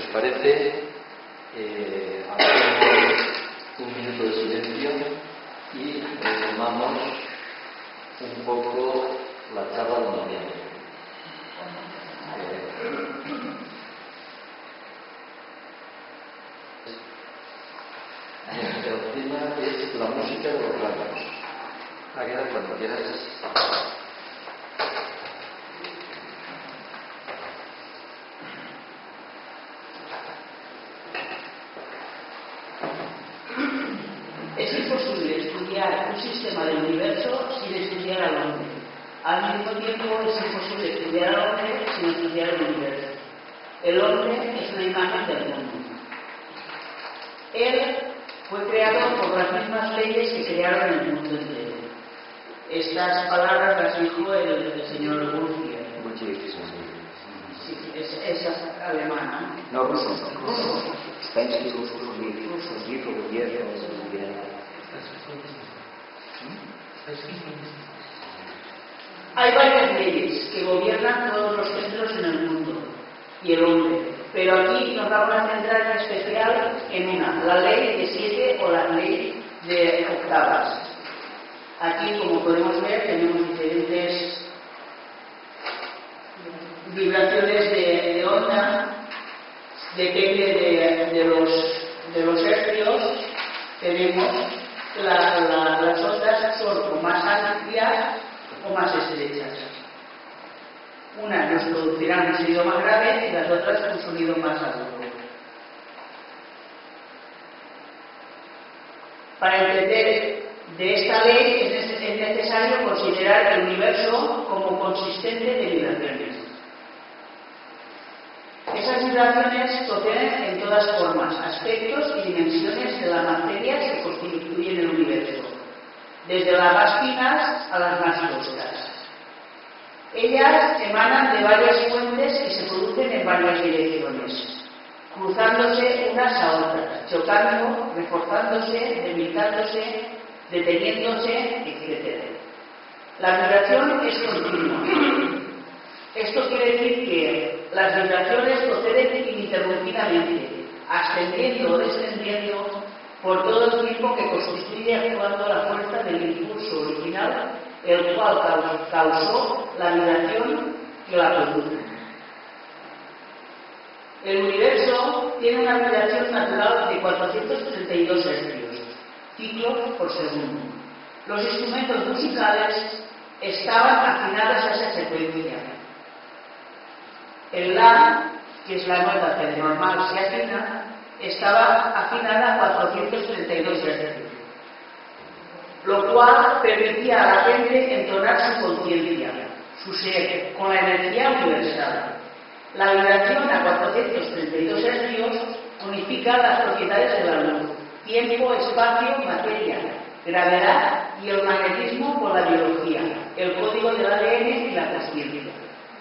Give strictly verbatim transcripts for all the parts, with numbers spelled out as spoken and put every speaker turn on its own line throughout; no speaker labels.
parece, eh, hacemos un minuto de silencio y retomamos un poco la charla de noviembre. El tema es la música de los rayos. A quedar cuando quieras.
Es imposible estudiar un sistema del universo sin estudiar al hombre. Al mismo tiempo es imposible estudiar al hombre sin estudiar el universo. El hombre es una imagen del mundo. Él fue creado por las mismas leyes que crearon el mundo entero. Estas palabras las dijo el, el señor Gurdjieff. Sí, es, es alemana.
No, ruso. Ruso. Spansky, ruso, ruso, ruso, Gurdjieff,
Hay varias leyes que gobiernan todos los centros en el mundo y el hombre, pero aquí nos vamos a centrar en especial en una, la ley de siete o la ley de octavas. Aquí, como podemos ver, tenemos diferentes vibraciones de, de onda, depende de, de, los, de los hercios. Tenemos la, la, las ondas son o más amplias o más estrechas. Unas nos producirán un sonido más grave y las otras un sonido más agudo. Para entender de esta ley es necesario considerar el universo como consistente de vibraciones. Esas vibraciones proceden en todas formas, aspectos y dimensiones de la materia que constituyen el universo, desde las más finas a las más toscas. Ellas emanan de varias fuentes y se producen en varias direcciones, cruzándose unas a otras, chocando, reforzándose, debilitándose, deteniéndose, etcétera. La vibración es continua. Esto quiere decir que las vibraciones proceden ininterrumpidamente, ascendiendo o descendiendo por todo el tiempo que constituye actuando la fuerza del impulso original, el cual causó la vibración que la produce. El universo tiene una vibración natural de cuatrocientos treinta y dos hercios, ciclos por segundo. Los instrumentos musicales estaban afinados a esa frecuencia. El La, que es la nota que de normal se afina, estaba afinada a cuatrocientos treinta y dos hercios, lo cual permitía a la gente entonar su conciencia, su ser, con la energía universal. La vibración a cuatrocientos treinta y dos hercios unifica las propiedades de la luz, tiempo, espacio, materia, gravedad y el magnetismo con la biología, el código del A D N y la conciencia.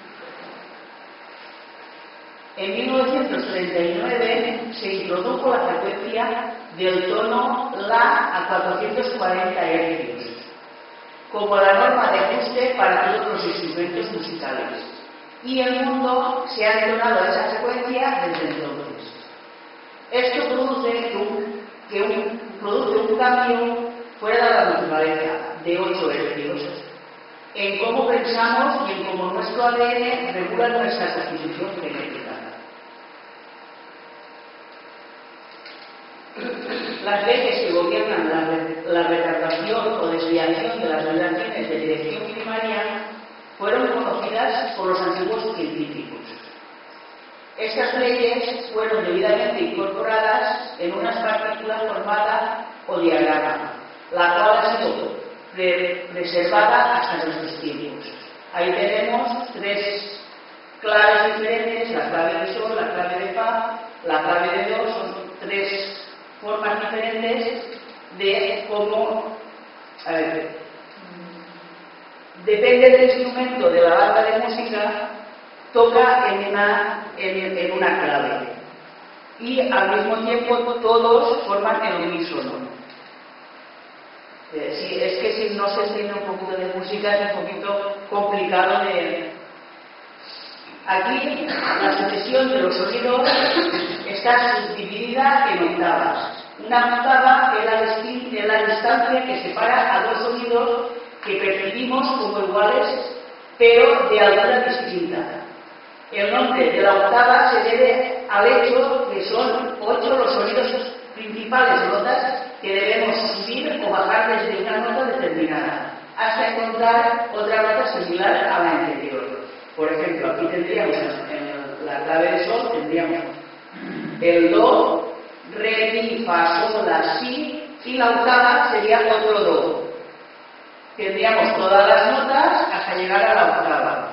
En mil novecientos treinta y nueve se introdujo la frecuencia del tono La a cuatrocientos cuarenta hercios, como la norma de ajuste para todos los instrumentos musicales. Y el mundo se ha entonado a esa frecuencia desde entonces. Esto produce un, que un, produce un cambio fuera de la naturaleza, de ocho hercios, en cómo pensamos y en cómo nuestro A D N regula nuestra constitución genética. Las leyes que gobiernan la, la retardación o desviación de las vibraciones de dirección primaria fueron conocidas por los antiguos científicos. Estas leyes fueron debidamente incorporadas en unas partículas formadas o diagrama, la cual ha sido pre preservada hasta nuestros tiempos. Ahí tenemos tres claves diferentes, la clave de Sol, la clave de Fa, la clave de Do, son tres formas diferentes de cómo, a ver, depende del instrumento de la banda de música, toca en una, en, en una clave y al mismo tiempo todos forman el unísono. Eh, si, es que si no se entiende un poquito de música es un poquito complicado de, Aquí la sucesión de los sonidos está subdividida en octavas. Una octava es la, es la distancia que separa a dos sonidos que percibimos como iguales, pero de altura distinta. El nombre de la octava se debe al hecho que son ocho los sonidos principales, notas que debemos subir o bajar desde una nota determinada, hasta encontrar otra nota similar a la anterior. Por ejemplo, aquí tendríamos en la clave de sol, tendríamos el do, re, mi, fa, sol, la, si, y la octava sería otro do. Tendríamos todas las notas hasta llegar a la octava.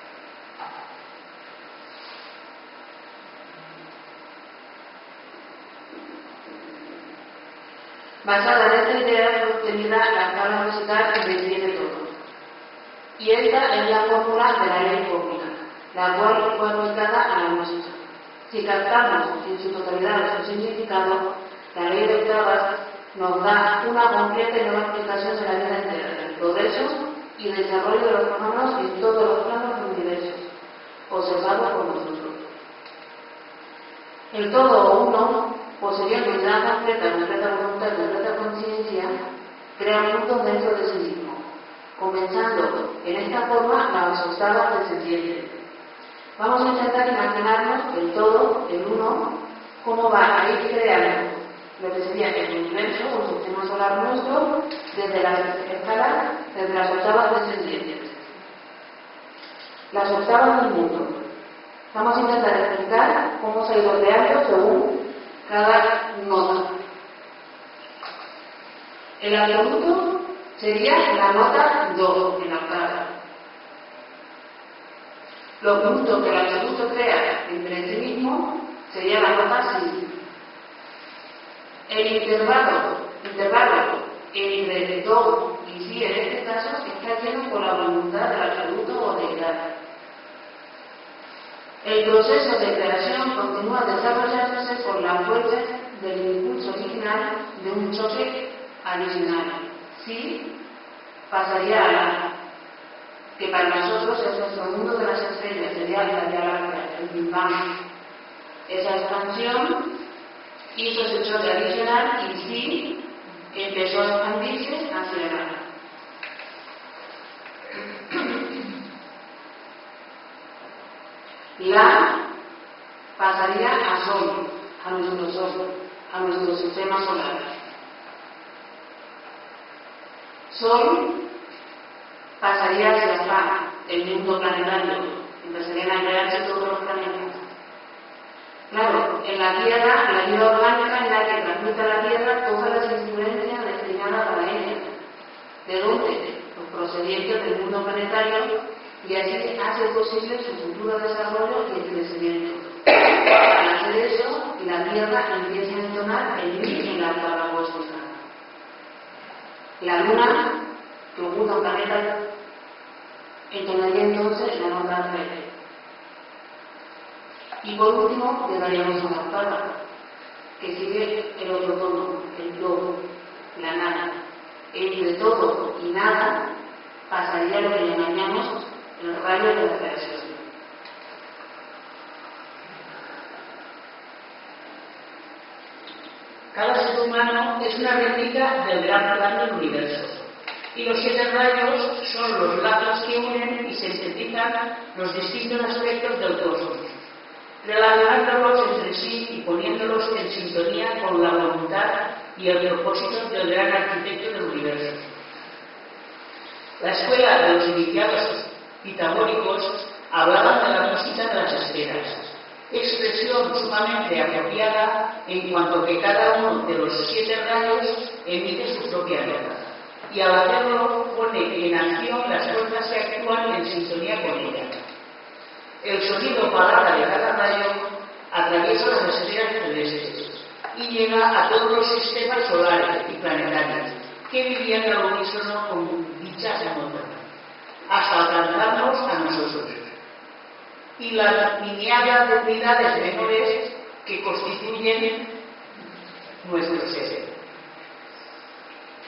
Basada en esta idea fue obtenida la tabla musical que describe todo. Y esta es la fórmula de la ley cósmica, la cual fue aplicada a la música. Si captamos en su totalidad su significado, la ley de octavas nos da una completa y nueva explicación de la vida entera, del progreso y desarrollo de los fenómenos en todos los planos del universo, observados por nosotros. El todo o uno, poseyendo unidad completa, completa voluntad y completa conciencia, crea mundos dentro de sí mismo, comenzando en esta forma las octavas descendientes. Vamos a intentar imaginarnos el todo, el uno, cómo va a ir creando lo que sería el universo o el sistema solar nuestro desde las escalas, desde las octavas descendientes. Las octavas del mundo. Vamos a intentar explicar cómo se ha ido creando según cada nota. El absoluto sería la nota do en la octava. Lo justo que el absoluto crea entre sí mismo sería la nota si. El intervalo, intervalo entre do y si en este caso está lleno por la voluntad del absoluto o deidad. El proceso de creación continúa desarrollándose por la fuerza del impulso original de un choque adicional. Sí, pasaría a la que para nosotros es nuestro mundo de las estrellas, sería la Vía Láctea, el Big Bang. Esa expansión hizo ese choque adicional y sí empezó a expandirse hacia el alma. La pasaría a Sol, a nuestro Sol, a nuestro sistema solar. Sol pasaría hacia Fa, el mundo planetario, empezarían a crearse todos los planetas. Claro, en la Tierra, la vida orgánica es la que transmite a la Tierra todas las influencias destinadas para ella. ¿De dónde? Pues procedientes del mundo planetario, y así hace posible su futuro desarrollo y crecimiento. Al hacer eso, la Tierra empieza a entonar el mi en la octava cósmica. La Luna, que oculta un planeta, entonaría entonces la nota re. Y por último, llegaríamos a la octava, que sigue el otro tono, el do, la nada. Entre todo y nada pasaría lo que llamamos el rayo de la creación.
Cada ser humano es una réplica del gran plan del universo, y los siete rayos son los lazos que unen y sintetizan los distintos aspectos del cosmos, relacionándolos entre sí y poniéndolos en sintonía con la voluntad y el propósito del gran arquitecto del universo. La escuela de los iniciados pitagóricos hablaban de la música de las esferas, expresión sumamente apropiada en cuanto que cada uno de los siete rayos emite su propia nota, y al hacerlo pone en acción las fuerzas que actúan en sintonía con ella. El sonido palabra de cada rayo atraviesa las esferas celestes y llega a todos los sistemas solares y planetarios que vivían al unísono con dichas notas, hasta alcanzarnos a nosotros, y las miniadas de unidades menores que constituyen nuestro ser.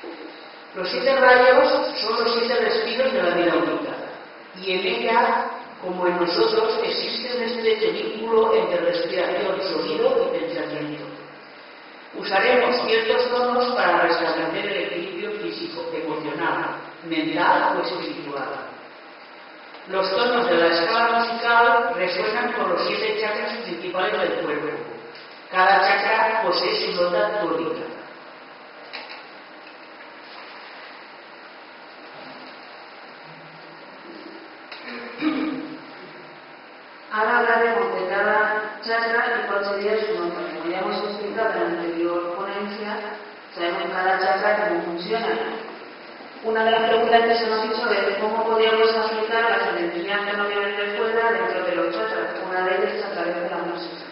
Los siete rayos son los siete respiros de la vida única, y en ella como en nosotros existe un estrecho vínculo entre respiración, sonido y pensamiento. Usaremos ciertos tonos para restablecer el equilibrio físico, emocional, mental o espiritual. Los tonos de la escala musical resuenan con los siete chakras principales del cuerpo. Cada chakra posee su nota tónica.
Ahora hablaremos de cada chakra y cuál sería su nota. Como ya hemos explicado en la anterior ponencia, sabemos cada chakra cómo funciona. Una de las preguntas que se nos hizo es cómo podríamos aplicar las energías que no vienen de fuera dentro de los chakras. Una de ellas es a través de la música.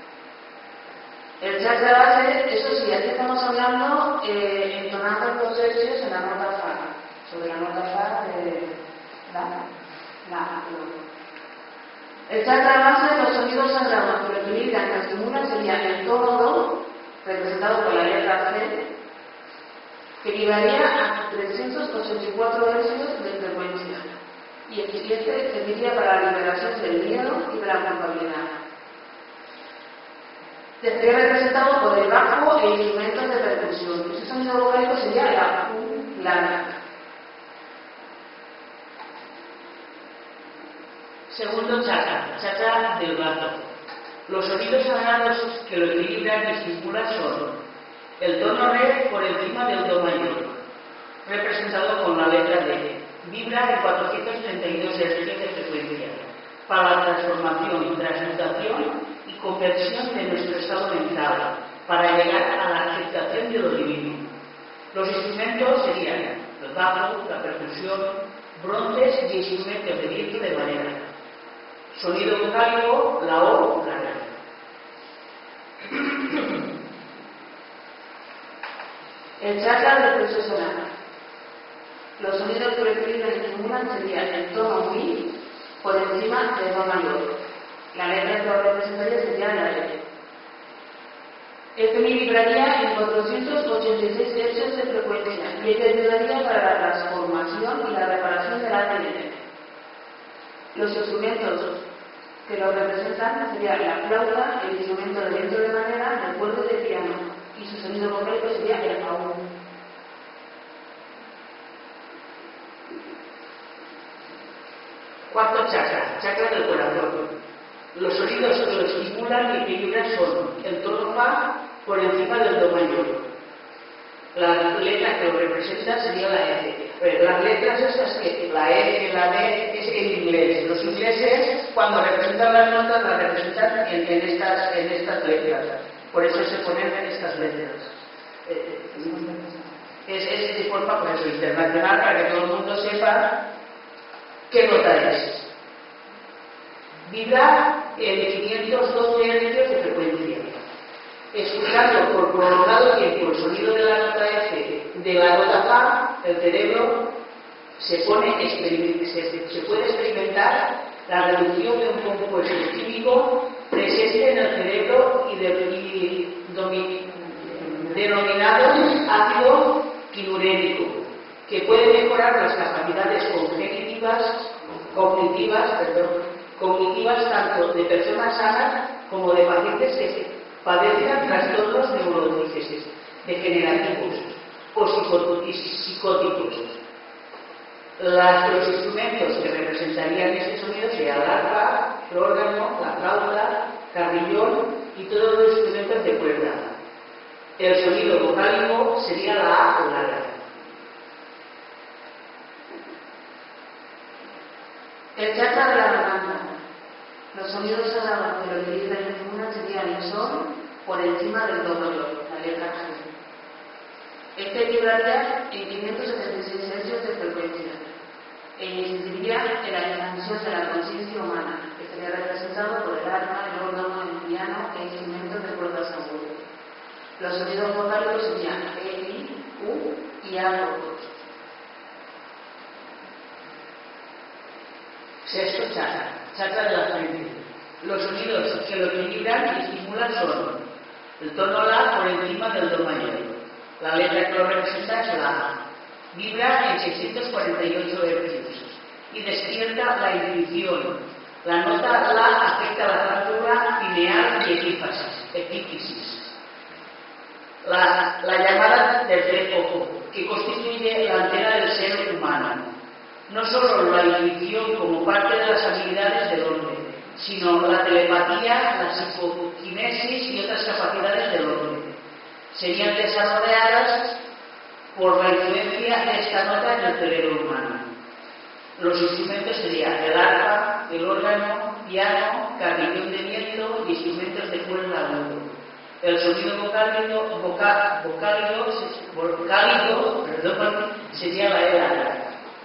El chakra base, eso sí, aquí estamos hablando eh, entonando los hercios en la nota fa, sobre la nota fa de la, la, el chakra base, los sonidos sagrados que lo equilibran, que estimulan, sería el tono do, representado por la letra C, que llegaría a trescientos ochenta y cuatro hercios de frecuencia, y este serviría para la liberación del miedo y de la culpabilidad. Estaría representado por el bajo e instrumentos de percusión. Ese sonido vocálico sería la U larga.
Segundo chakra, chakra del gato. Los sonidos sagrados que lo equilibran y estimulan son el tono re por encima del do mayor, representado con la letra D. Vibra en cuatrocientos treinta y dos hercios de frecuencia para la transformación, transmutación y conversión de nuestro estado mental para llegar a la aceptación de lo divino. Los instrumentos serían el bajo, la percusión, bronces y instrumentos de viento de madera. Sonido vocálico, la O, la R.
El chakra del plexo solar. Los sonidos que lo equilibran y estimulan serían el tono mi por encima del do mayor. La letra que lo representaría sería la R. Este mi vibraría en cuatrocientos ochenta y seis hercios de frecuencia y este ayudaría para la transformación y la reparación del A D N. Los instrumentos que lo representan serían la flauta, el instrumento de viento de madera, el cuerno de piano y su sonido vocálico sería el aún.
Cuarto chakra, chakra del corazón. Los sonidos que lo estimulan y equilibran son el tono fa por encima del do mayor. La letra que lo representa sería la F. Las letras estas que la F, la D es en inglés. Los ingleses cuando representan las notas las representan en, en, estas, en estas letras. Por eso se ponen en estas letras. Eh, es, es de forma por eso internacional para que todo el mundo sepa qué nota es. Vibra en quinientos doce hercios de frecuencia. Escuchando por prolongado tiempo el sonido de la nota F de la nota Fa, el cerebro se, pone, se, se puede experimentar la reducción de un compuesto químico presente en el cerebro y, de, y domi, denominado ácido quinurénico, que puede mejorar las capacidades cognitivas, cognitivas, perdón, cognitivas tanto de personas sanas como de pacientes que padecen trastornos neurodegenerativos o psicóticos. Las, los instrumentos que representarían este sonido serían el arpa, el órgano, la flauta, carrillón y todos los instrumentos de cuerda. El sonido vocálico sería la A o la R.
El chakra de la garganta. Los sonidos sagrados que lo equilibran y estimulan serían el sol por encima del do mayor, la letra G. Este vibraría en quinientos setenta y seis hercios de frecuencia e incidiría en la expansión de la conciencia humana, que sería representado por el arpa, el órgano, el piano e instrumentos de cuerdas agudas. Los sonidos vocálicos serían E, I, U y A cortos.
Sexto chakra, chakra de la frente. Los sonidos que lo equilibran y estimulan son el tono La por encima del do mayor. La letra que lo representa es la A. Vibra en seiscientos cuarenta y ocho hercios y despierta la intuición, La nota La afecta la fractura pineal y epífisis. epífisis. La, la llamada tercer ojo, que constituye la antena del ser humano. No solo la intuición como parte de las habilidades del hombre, sino la telepatía, la psicoquinesis y otras capacidades del hombre. Serían desarrolladas por la influencia de esta nota en el cerebro humano. Los instrumentos serían el arpa, el órgano, piano, carrillón de viento y instrumentos de cuerda agudo. El sonido vocálido, voca, vocálido, vocálido perdón, sería la era.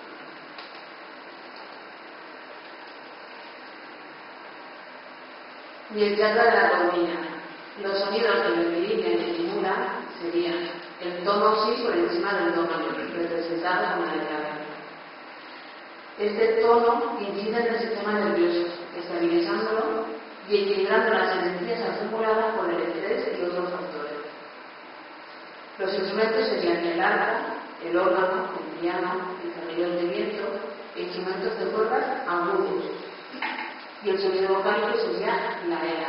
Y el chakra de la coronilla. Los sonidos que lo equilibran y estimulan serían el tono sí por encima del tono no, representado con la letra B. Este tono incide en el sistema nervioso, estabilizándolo y equilibrando las energías acumuladas por el estrés y otros factores. Los instrumentos serían el arpa, el órgano, el piano, el carrillón de viento e instrumentos de cuerdas agudos. Y el sonido vocálico sería la era.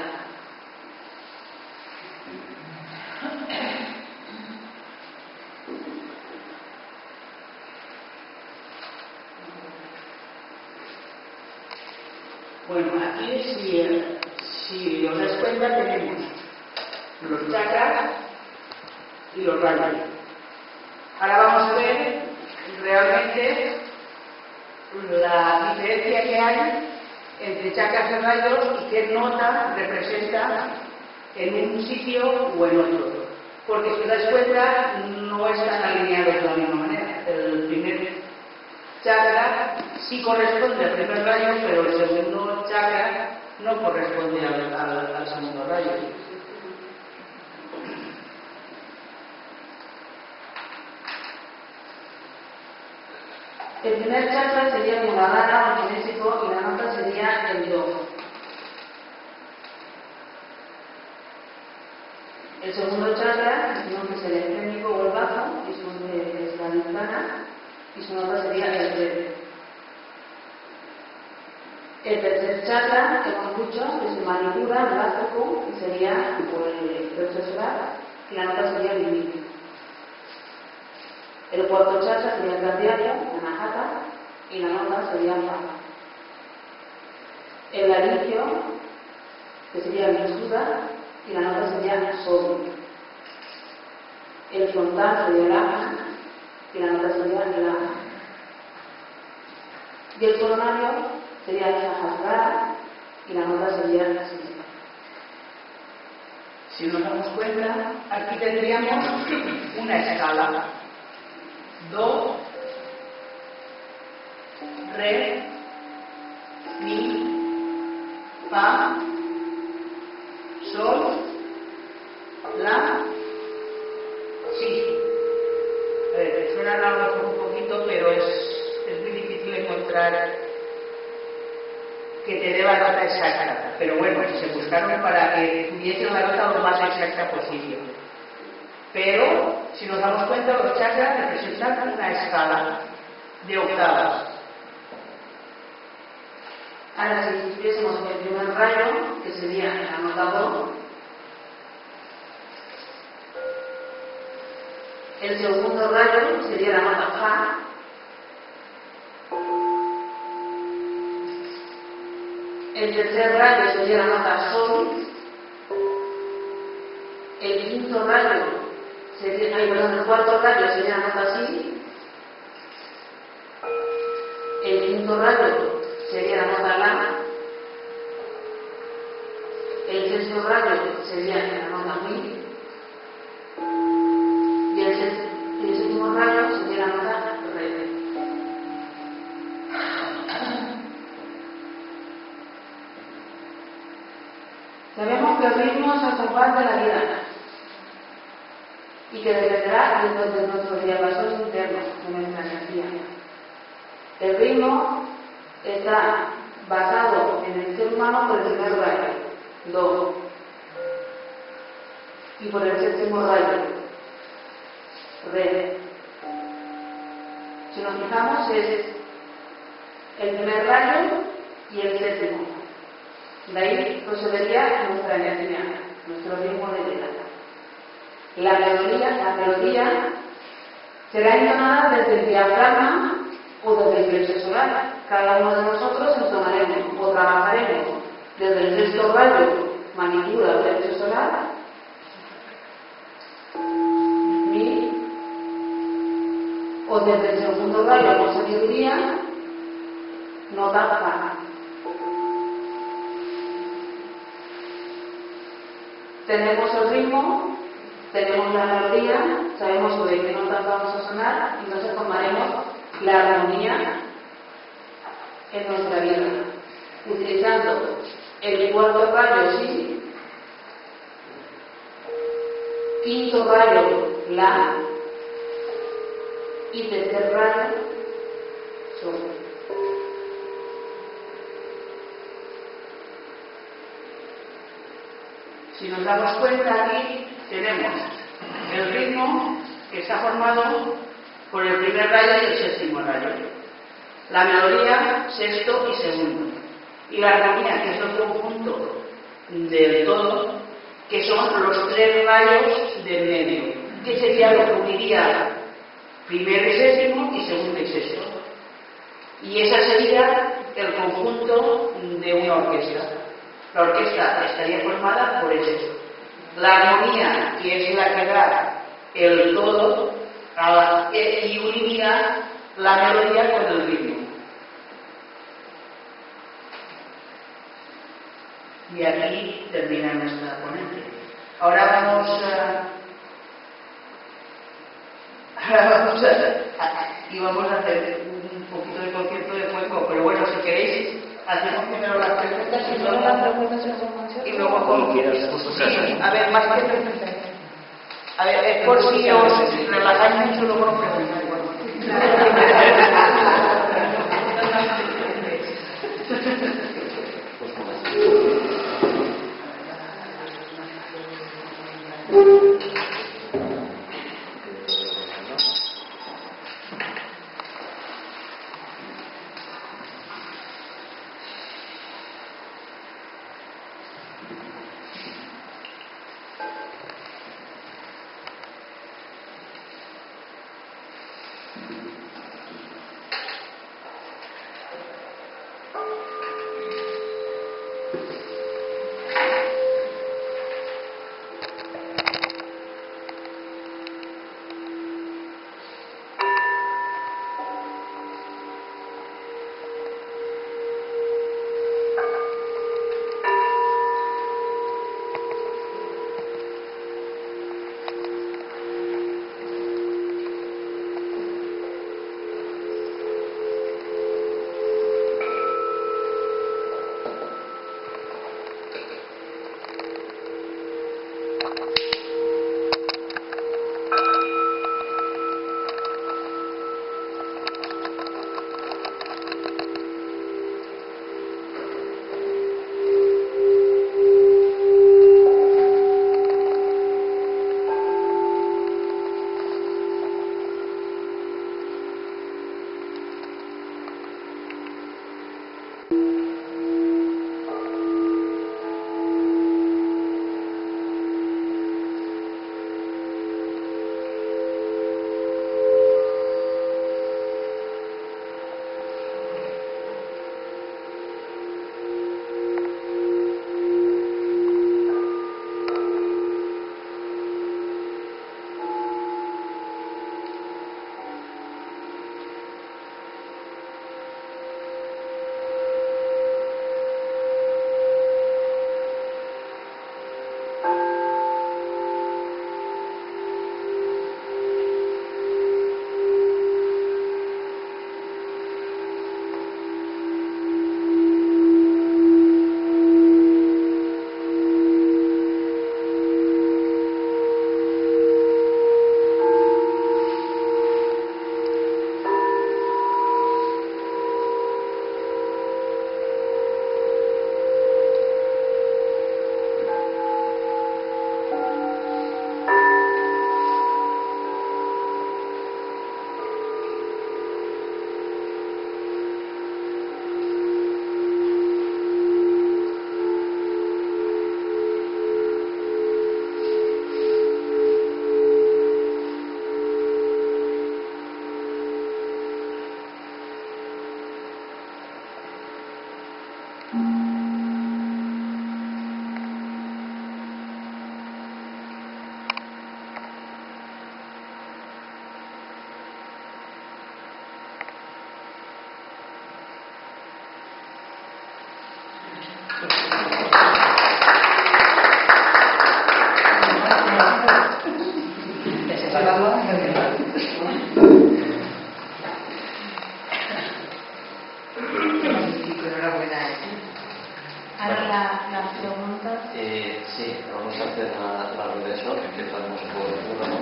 Bueno, aquí si, si os das cuenta tenemos los chakras y los rayos. Ahora vamos a ver realmente la diferencia que hay entre chakras y rayos y qué nota representa en un sitio o en otro. Porque si os dais cuenta no están alineados de la misma manera. El primer chakra sí corresponde al primer rayo, pero el segundo chakra no corresponde al, al, al segundo rayo.
El primer chakra sería Muladhara o kinésico y la nota sería el Do. El segundo chakra, decimos que es el esfénico o el bajo, y su nombre es la ventana, y su nota sería el Re. El tercer chakra, que hemos dicho, es el Manipura, el básico, y sería por el plexo solar, y la nota sería el Mi. El cuarto chakra sería el cardíaco, la Anahata, y la nota sería Fa. El laringio, que sería el Vishuddha, y la nota sería Sol. El frontal sería el Ama, y la nota sería La. Y el coronario sería el Sahasrara, y la nota sería Si.
Si nos damos cuenta, aquí tendríamos una escala. Do, Re, Mi, Fa, Sol, La, Si. Eh, suena algo un poquito, pero es, es muy difícil encontrar que te dé la nota exacta. Pero bueno, se buscaron para que tuviese la nota lo más exacta posible. Pero, si nos damos cuenta, los chakras representan una escala de octavas.
Ahora, si tuviésemos el primer rayo, que sería la nota Do, el segundo rayo sería la nota Fa, el tercer rayo sería la nota Sol, el quinto rayo sería, ay, perdón, el cuarto rayo sería la nota Si, el quinto rayo sería la nota La, el sexto rayo sería la nota Mi, y el, y el séptimo rayo sería la nota Re. Sabemos que el ritmo es el compás de la vida y que dependerá de nuestros diapasones internos, de nuestra energía. El ritmo está basado en el ser humano por el primer rayo, Do, y por el séptimo rayo, Re. Si nos fijamos, es el primer rayo y el séptimo. De ahí procedería nuestra energía, nuestro ritmo de vida. La melodía, la melodía será entonada desde el diafragma o desde el plexo solar. Cada uno de nosotros entonaremos o trabajaremos desde el sexto rayo, manicura o plexo solar, mi, o desde el segundo rayo o sabiduría, nota fa. Tenemos el ritmo, tenemos la melodía, sabemos sobre qué notas vamos a sonar y entonces formaremos la armonía en nuestra vida, utilizando el cuarto rayo sí, quinto rayo la y tercer rayo sol. Si nos damos cuenta, aquí tenemos el ritmo que está formado por el primer rayo y el séptimo rayo. La melodía, sexto y segundo. Y la armonía, que es el conjunto del todo, que son los tres rayos del medio, que sería lo que uniría primero y séptimo y segundo y sexto. Y esa sería el conjunto de una orquesta. La orquesta estaría formada por eso. La armonía, que es la que da el todo, y uniría la melodía con el ritmo. Y aquí termina nuestra ponencia. Ahora vamos a... Ahora vamos a... Y vamos a hacer un poquito de concierto de cuenco, pero bueno, si queréis, hacemos primero las preguntas y luego las preguntas y luego como quieras. Sí, a ver, más que preguntas. A ver, es por si os relajáis mucho, luego no preguntáis.
Enhorabuena.
Ahora la, la pregunta.
Eh, sí, vamos a hacer la, la regresión, empezamos por uno.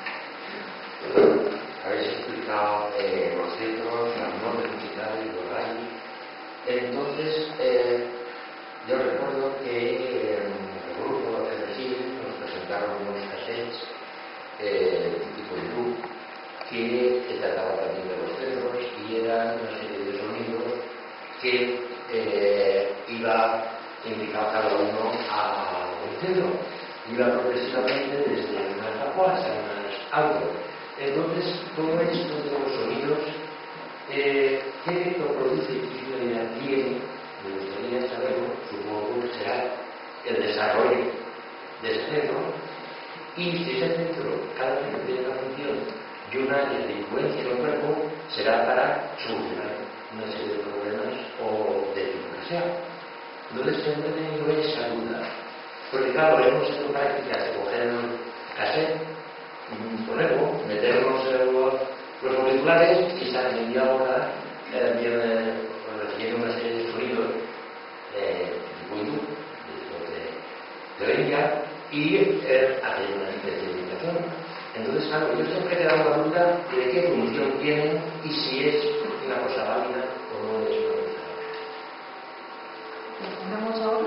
Habéis explicado eh, los ciclos, las normas musicales, los rayos. Entonces, eh, yo recuerdo que eh, el grupo de Brasil nos presentaron unos cassettes eh, tipo de luz que, que trataba también de los cedros y eran una serie de sonidos que eh, iba indicado cada uno a un cedro. Iba progresivamente desde unas aguas a unas algo. Entonces, todo esto de los sonidos, eh, ¿qué efecto produce y qué finalidad tiene? Me gustaría saberlo, supongo que será el desarrollo de ese centro, y si ese centro, cada vez que tiene una función y un área de influencia en el cuerpo, será para solucionar una serie de problemas o de tipo que sea. Entonces, siempre he tenido esa duda, porque claro, hemos hecho prácticas de coger el cassette, ponerlo, meternos en los, los auriculares y salen media hora eh, viene, recibiendo una serie de sonidos eh, tipo hindú, de, de India, y eh, hacer una especie de imitación. Entonces, claro, yo siempre he quedado la duda de qué función tienen y si es una cosa válida o no es una cosa válida.
¿Vamos ahora?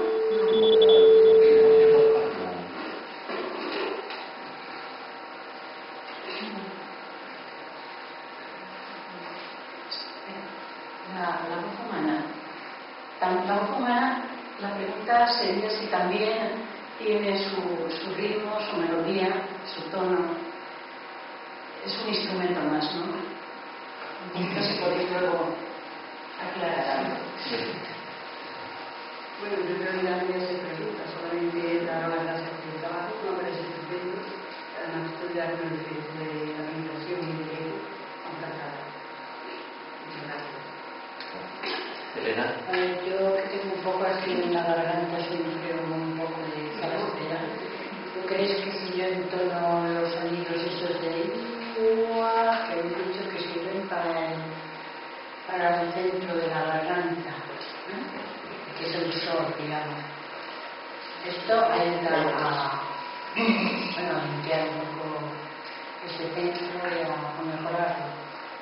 La, la voz humana. La voz humana, la pregunta sería si también tiene su, su ritmo, su melodía, su tono. Es un instrumento más, ¿no? Un poquito si podéis luego aclarar algo.
Sí.
Bueno, yo en realidad no se pregunta, solamente dar las gracias por el trabajo, no aparece estupendo. Además, estoy de acuerdo en el de la meditación y el ego, encantada. Muchas gracias.
Elena.
A ver, yo que tengo un poco así en la garganta, siempre un poco de carastera. ¿Tú crees que si yo entono los sonidos esos de ua, que he dicho que sirven para el, para el centro de la garganta, ¿no? Que es el sol, digamos? Esto ayuda a, bueno, a limpiar un poco ese centro y a, a mejorarlo.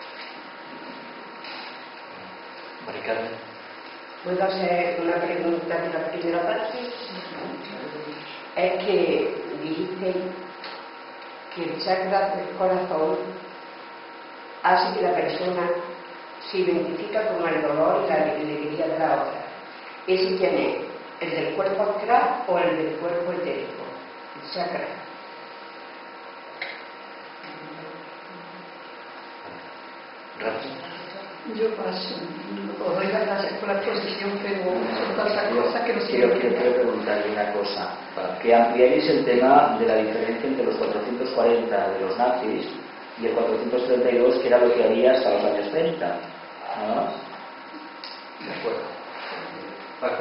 Maricarmen.
¿Puedo hacer una pregunta de la primera parte? Es que dijiste que el chakra del corazón hace que la persona se identifica con el dolor y la alegría de la otra. ¿Ese quién es? ¿El del cuerpo astral o el del cuerpo etérico? El chakra.
Yo paso. Os doy las gracias por la exposición, pero son tantas cosas que no sé.
Quiero, quiero, quiero preguntarle una cosa. Que ampliaréis el tema de la diferencia entre los cuatrocientos cuarenta de los nazis y el cuatrocientos treinta y dos, que era lo que había hasta los años treinta. ¿No?
De acuerdo. Paco.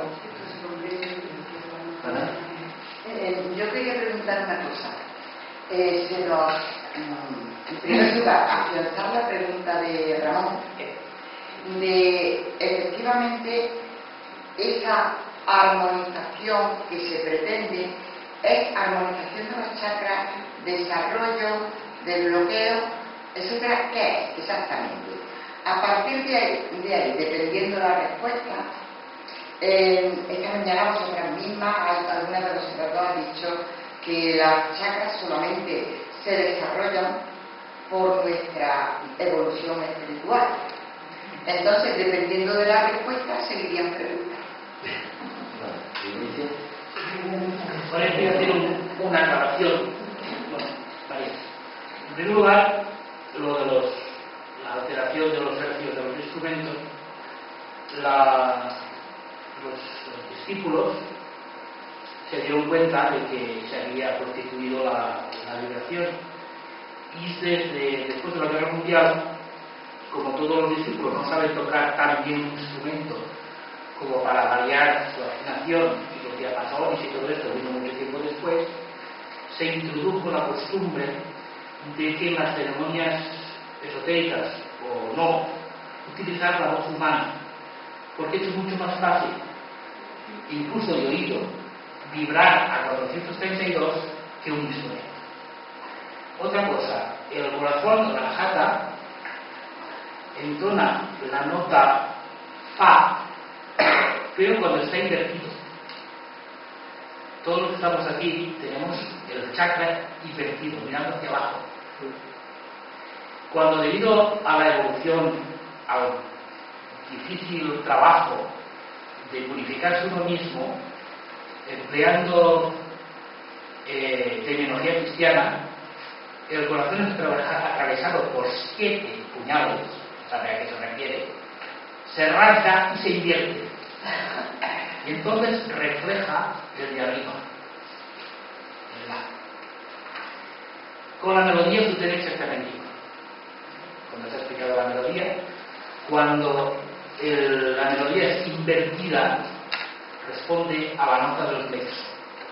Ana.
Eh, yo quería preguntar una cosa. Eh, se nos, mm, en primer lugar, afianzar la pregunta de Ramón, de efectivamente esa armonización que se pretende es armonización de los chakras, desarrollo, desbloqueo, etcétera. ¿Qué es exactamente? A partir de ahí, de ahí dependiendo de la respuesta, eh, esta mañana vosotras mismas, alguna de vosotras dos ha dicho que las chakras solamente se desarrollan por nuestra evolución espiritual. Entonces, dependiendo de la respuesta, seguirían preguntas.
Voy a hacer un, una aclaración. Bueno, vale. En primer lugar, lo de los, la alteración de los hercios de los instrumentos, la, los, los discípulos se dieron cuenta de que se había constituido la, la vibración, y desde después de la Guerra Mundial, como todos los discípulos no saben tocar tan bien un instrumento como para variar su afinación y lo que ha pasado y si todo esto vino mucho tiempo después, se introdujo la costumbre de que en las ceremonias esotéricas o no, utilizar la voz humana, porque es mucho más fácil, incluso de oído, vibrar a cuatrocientos treinta y dos que un instrumento. Otra cosa, el corazón, la jata, entona la nota fa, pero cuando está invertido. Todos los que estamos aquí tenemos el chakra invertido, mirando hacia abajo. Cuando, debido a la evolución, al difícil trabajo de purificarse uno mismo, empleando eh, terminología cristiana, el corazón es atravesado por siete puñales, ¿sabe a qué se refiere? Se rasga y se invierte. Y entonces refleja el de arriba, el la. Con la melodía sucede exactamente igual. Cuando se ha explicado la melodía, cuando el, la melodía es invertida, responde a la nota del plexo.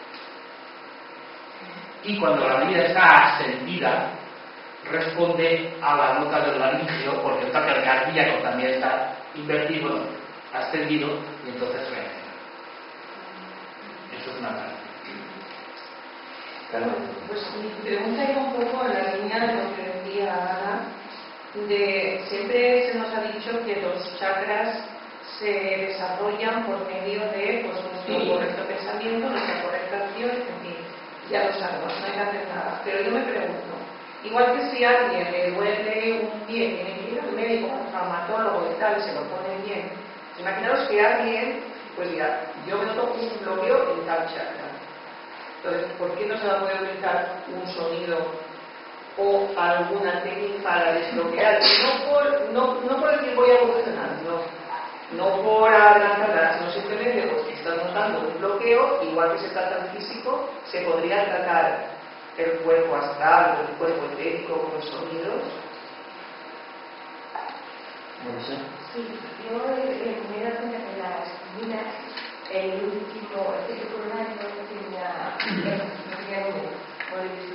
Y cuando la melodía está ascendida, responde a la nota del laringeo, porque el chakra cardíaco también está invertido, ascendido, y entonces reacciona. Eso es una parte.
Claro.
Pues mi pregunta iba un poco en la línea de lo que decía Ana, de siempre se nos ha dicho que los chakras se desarrollan por medio de pues, nuestro
Sí.
correcto pensamiento, nuestra correcta acción, en fin, ya lo sabemos, no hay que hacer nada. Pero yo me pregunto, igual que si a alguien le duele un pie, tiene que ir al médico, al traumatólogo y tal, y se lo pone bien. Imaginaos que alguien, pues dirá, yo me noto un bloqueo en tal chakra. Entonces, ¿por qué no se va a poder utilizar un sonido o alguna técnica para desbloquear? No por, no, no por decir voy a evolucionar, no, no por adelantar nada, sino simplemente pues, si estás notando un bloqueo, igual que se trata el físico, se podría tratar el cuerpo astral o el cuerpo etérico con los sonidos.
No lo sé.
Sí, yo eh, me he dado cuenta que las minas, el último, el ciclo coronario no tenía, no tenía número, por el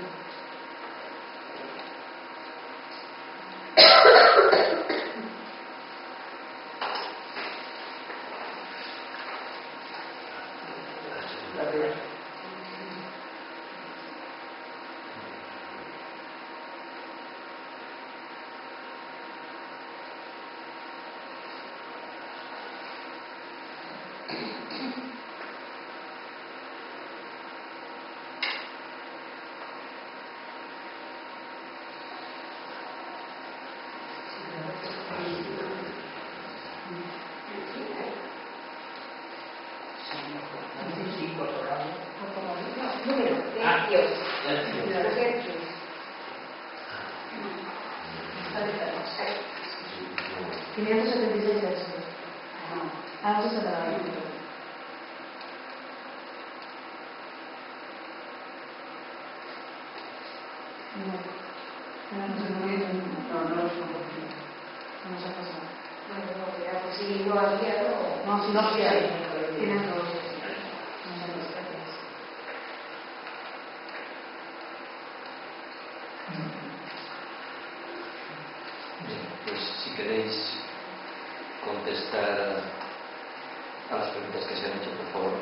número de Dios. quinientos setenta y seis versos. Ah, eso se lo da. No, no, no, no, no nos ha pasado. Bueno, no, ya, pues si no había, no. No, si no había, tienen todos.
Bien, pues si queréis contestar a las preguntas que se han hecho, por favor.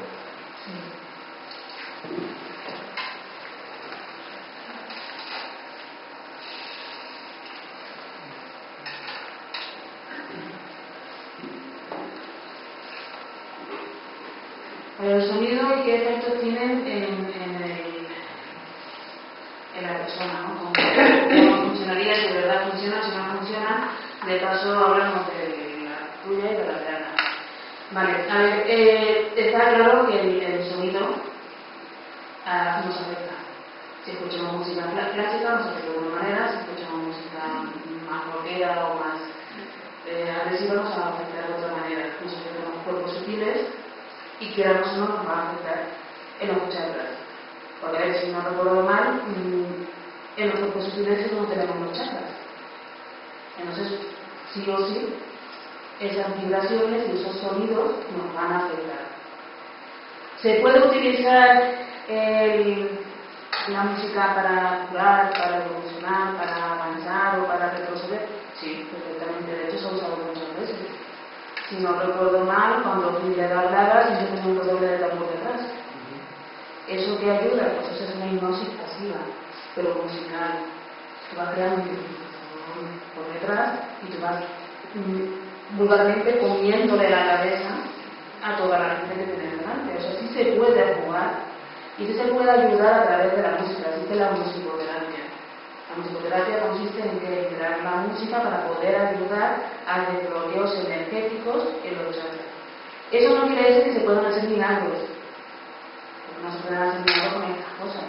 El sonido y qué efectos tienen en, en, el, en la persona, ¿no? Cómo, cómo funcionaría, si de verdad funciona, si no funciona. De paso hablamos de la tuya y de la de Ana. Vale, a ver, eh, está claro que el, el sonido ah, nos afecta. Si escuchamos música clásica nos afecta de una manera, si escuchamos música más rockera o más eh, agresiva nos va a afectar de otra manera. Nos afectan los cuerpos sutiles y queramos o no nos va a afectar en los chakras. Porque a ver, si no recuerdo mal, en los cuerpos sutiles no tenemos los chakras. Entonces, sí o sí, esas vibraciones y esos sonidos nos van a afectar. Se puede utilizar el,
una música para curar, para evolucionar, para avanzar o para retroceder, sí, perfectamente. De hecho, se ha usado muchas veces. Si no recuerdo mal, cuando Hitler hablaba, siempre tenía un doble de tambor detrás. ¿Eso qué ayuda? Pues eso es una hipnosis pasiva, pero musical. Tú vas creando un por detrás y tú vas mm, vulgarmente comiéndole la cabeza a toda la gente que tienes delante. O sea, sí se puede jugar y sí se puede ayudar a través de la música, así que la musicoterapia. La musicoterapia consiste en que crear la música para poder ayudar a desbloqueos energéticos en los chakras. Eso no quiere decir que se puedan hacer milagros, porque no se pueden hacer milagros con estas cosas.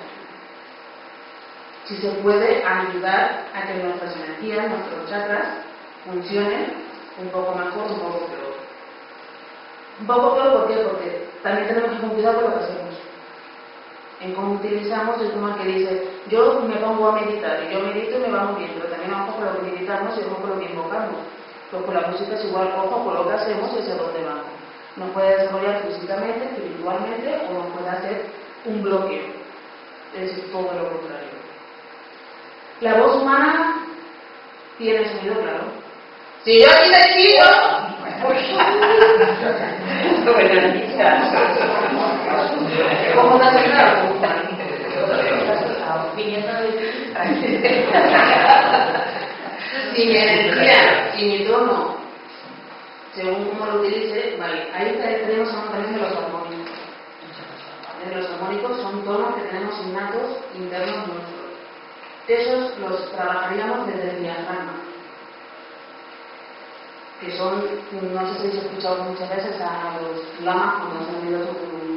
Si se puede ayudar a que nuestras energías, nuestros chakras, funcionen un poco mejor, un poco peor. Un poco peor, ¿por qué? Porque también tenemos que tener cuidado con lo que hacemos. En cómo utilizamos es como el que dice, yo me pongo a meditar y yo medito y me va muy bien, pero también ojo con lo que meditamos y ojo con lo que invocamos. Pues con la música es igual, ojo con lo que hacemos y hacia dónde vamos. Nos puede desarrollar físicamente, espiritualmente o nos puede hacer un bloqueo. Es todo lo contrario. La voz humana tiene sonido, claro. Si yo aquí decido, buenas noches. ¿Cómo te has quedado? Si mi energía, si mi tono, según cómo lo utilice, vale, ahí tenemos también de los armónicos. De los armónicos son tonos que tenemos innatos internos nuestros. Esos los trabajaríamos desde el diafragma, que son, no sé si habéis escuchado muchas veces a los lamas cuando se han venido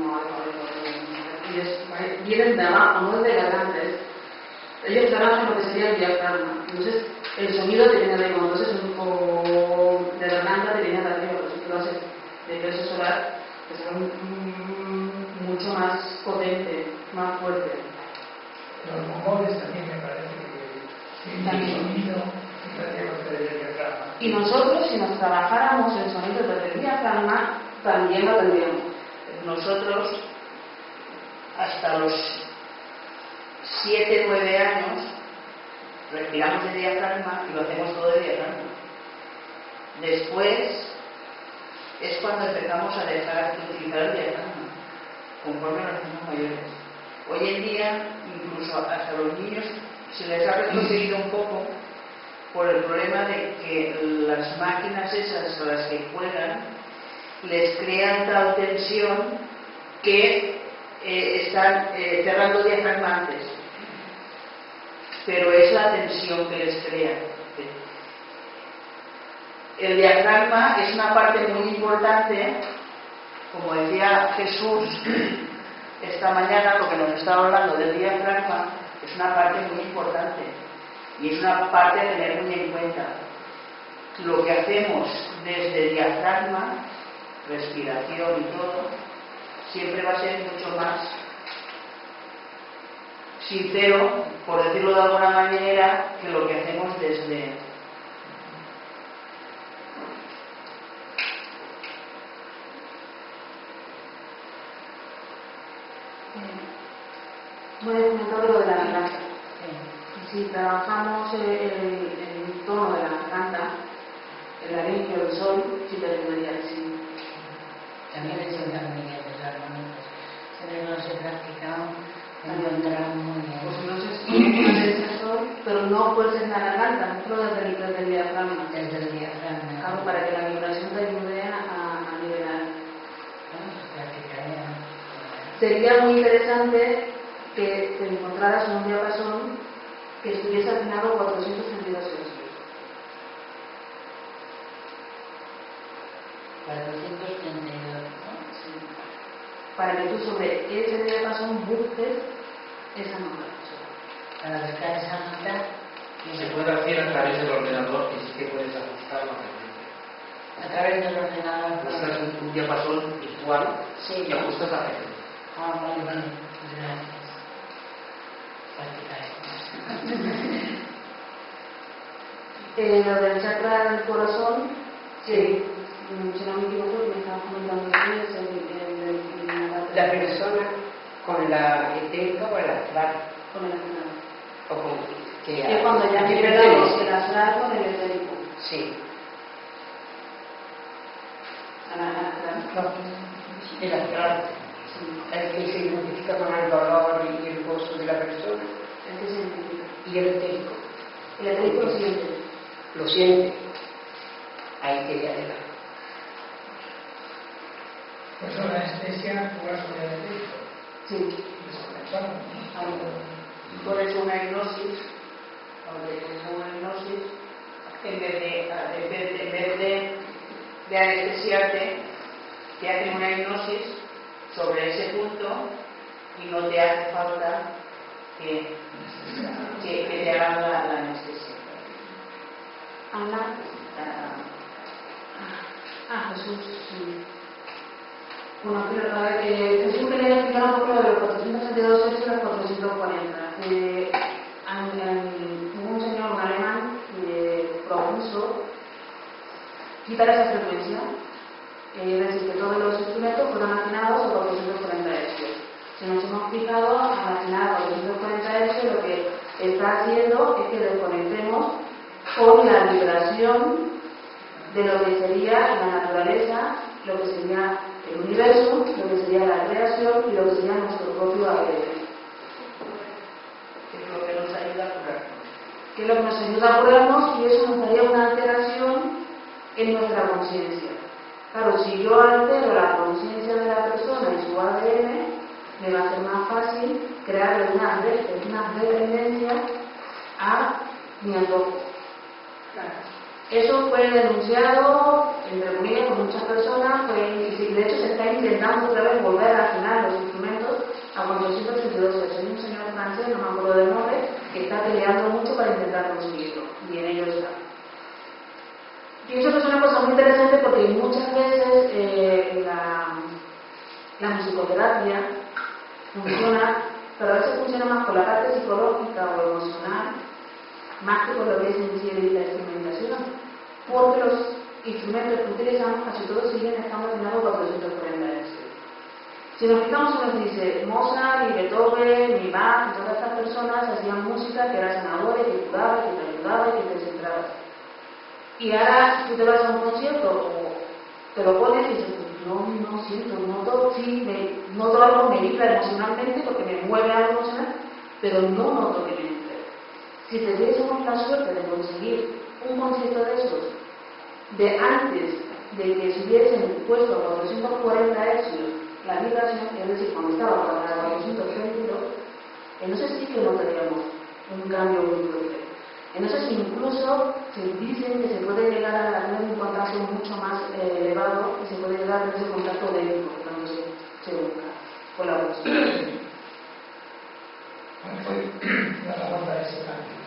y vienen de abajo, no desde garganta. Ellos trabajan lo que sería el diafragma. Entonces, el sonido te viene de arriba, entonces un de garganta te viene de arriba, pero si tú lo haces de peso solar, pues será mucho más potente, más fuerte.
Los mongoles también me parece que tienen sonido desde el diafragma.
Y nosotros, si nos trabajáramos el sonido desde el diafragma, también lo tendríamos. Nosotros, hasta los siete nueve años, respiramos de diafragma y lo hacemos todo de diafragma. Después es cuando empezamos a dejar de utilizar el diafragma, conforme nos hacemos mayores. Hoy en día, incluso hasta los niños, se les ha retrocedido un poco por el problema de que las máquinas esas con las que juegan les crean tal tensión que eh, están eh, cerrando diafragmantes. Pero es la tensión que les crea. El diafragma es una parte muy importante, como decía Jesús esta mañana, lo que nos estaba hablando del diafragma, es una parte muy importante y es una parte a tener muy en cuenta. Lo que hacemos desde el diafragma, respiración y todo, siempre va a ser mucho más sincero, por decirlo de alguna manera, que lo que hacemos desde voy a comentar lo de la garganta. Si trabajamos el, el, el tono de la garganta, el laringe o el sol, sí te ayudaría, sí.
También es una armonía de los armónicos. Si no se practica, encontrarán muy bien.
Pues no sé si es sol, pero no puede ser en la garganta, solo desde el, desde el diafragma.
Desde el diafragma.
Claro, para que la vibración te ayude a, a liberar.
Bueno, se practicaría.
Sería muy interesante que te encontraras en un diapasón que estuviese afinado a cuatrocientos treinta y dos hercios.
cuatrocientos treinta y dos, ¿no?
Sí. Para que tú sobre ese diapasón busques esa nota.
Para buscar esa nota.
Se puede hacer a través del ordenador y sí que puedes ajustar la frecuencia.
A través del ordenador.
Buscas un, un diapasón virtual
sí,
y ajustas la frecuencia.
Ah, vale, vale. Gracias.
Eh, lo del chakra del corazón, sí, si no me equivoco, me estaba comentando ustedes el, el, el, el,
la persona con la, el templo o el astral.
Con el astral.
O con, que,
Que cuando ya
¿qué
nivelamos
pertenece?
el astral con el etérico.
Sí.
Al astral.
No, el astral. El que se identifica con el dolor y el gozo de la persona.
¿El que se identifica?
Y el etérico.
El etérico lo siente.
Lo siente. Ahí quería llegar.
Pues la anestesia actúa sobre el efecto.
Sí.
Desconectamos.
Por eso una hipnosis, una hipnosis, en vez de, en vez de, en vez de, de anestesiarte, te hacen una hipnosis sobre ese punto y no te hace falta que, que, que te hagan la, la anestesia. Ana, ah, ah, Jesús, sí. Bueno, pero a ver, eh, Jesús quería explicar un poco lo de los cuatrocientos treinta y dos hechos y los cuatrocientos cuarenta. Eh, en, en, hubo un señor, un alemán, que propuso quitar esa frecuencia, eh, es decir, que todos los instrumentos fueron afinados a cuatrocientos cuarenta hercios. Si nos hemos fijado, al afinar a cuatrocientos cuarenta hercios, lo que está haciendo es que desconectemos con la vibración de lo que sería la naturaleza, lo que sería el universo, lo que sería la creación y lo que sería nuestro propio A D N. Que es lo que nos ayuda a curarnos. Que es lo que nos ayuda a curarnos y eso nos daría una alteración en nuestra conciencia. Claro, si yo altero la conciencia de la persona y su A D N, me va a ser más fácil crear una, una dependencia a mi antojo. Claro. Eso fue denunciado, entre comillas, por muchas personas, fue, y de hecho se está intentando otra vez volver a afinar los instrumentos a cuatrocientos treinta y dos hercios. Hay un señor francés, no me acuerdo del nombre, que está peleando mucho para intentar conseguirlo, y en ello está. Pienso que es una cosa muy interesante porque muchas veces eh, la, la musicoterapia funciona, pero a veces funciona más con la parte psicológica o emocional, más que con lo que es en sí la instrumentación, porque los instrumentos que utilizamos casi todos siguen estando afinados a cuatrocientos cuarenta hercios. Si nos fijamos, se nos dice Mozart, y Beethoven, y Bach, y todas estas personas hacían música que era sanadora, que curaba, que te ayudaba y que te centraba. Y ahora tú te vas a un concierto o te lo pones y dices, no, no siento, noto, sí, me, noto algo, me vibra emocionalmente porque me mueve algo emocional, pero no noto que me entre. Si te diésemos la suerte de conseguir un concierto de esos, de antes de que se hubiesen puesto a cuatrocientos cuarenta hercios la vibración, es decir, cuando estaba a cuatrocientos treinta y dos, entonces sí que notaríamos un cambio muy fuerte. Entonces incluso se dicen que se puede llegar a tener un contacto mucho más eh, elevado y se puede llegar a tener ese contacto bélico cuando se, se busca con la música.
La pregunta es cambio.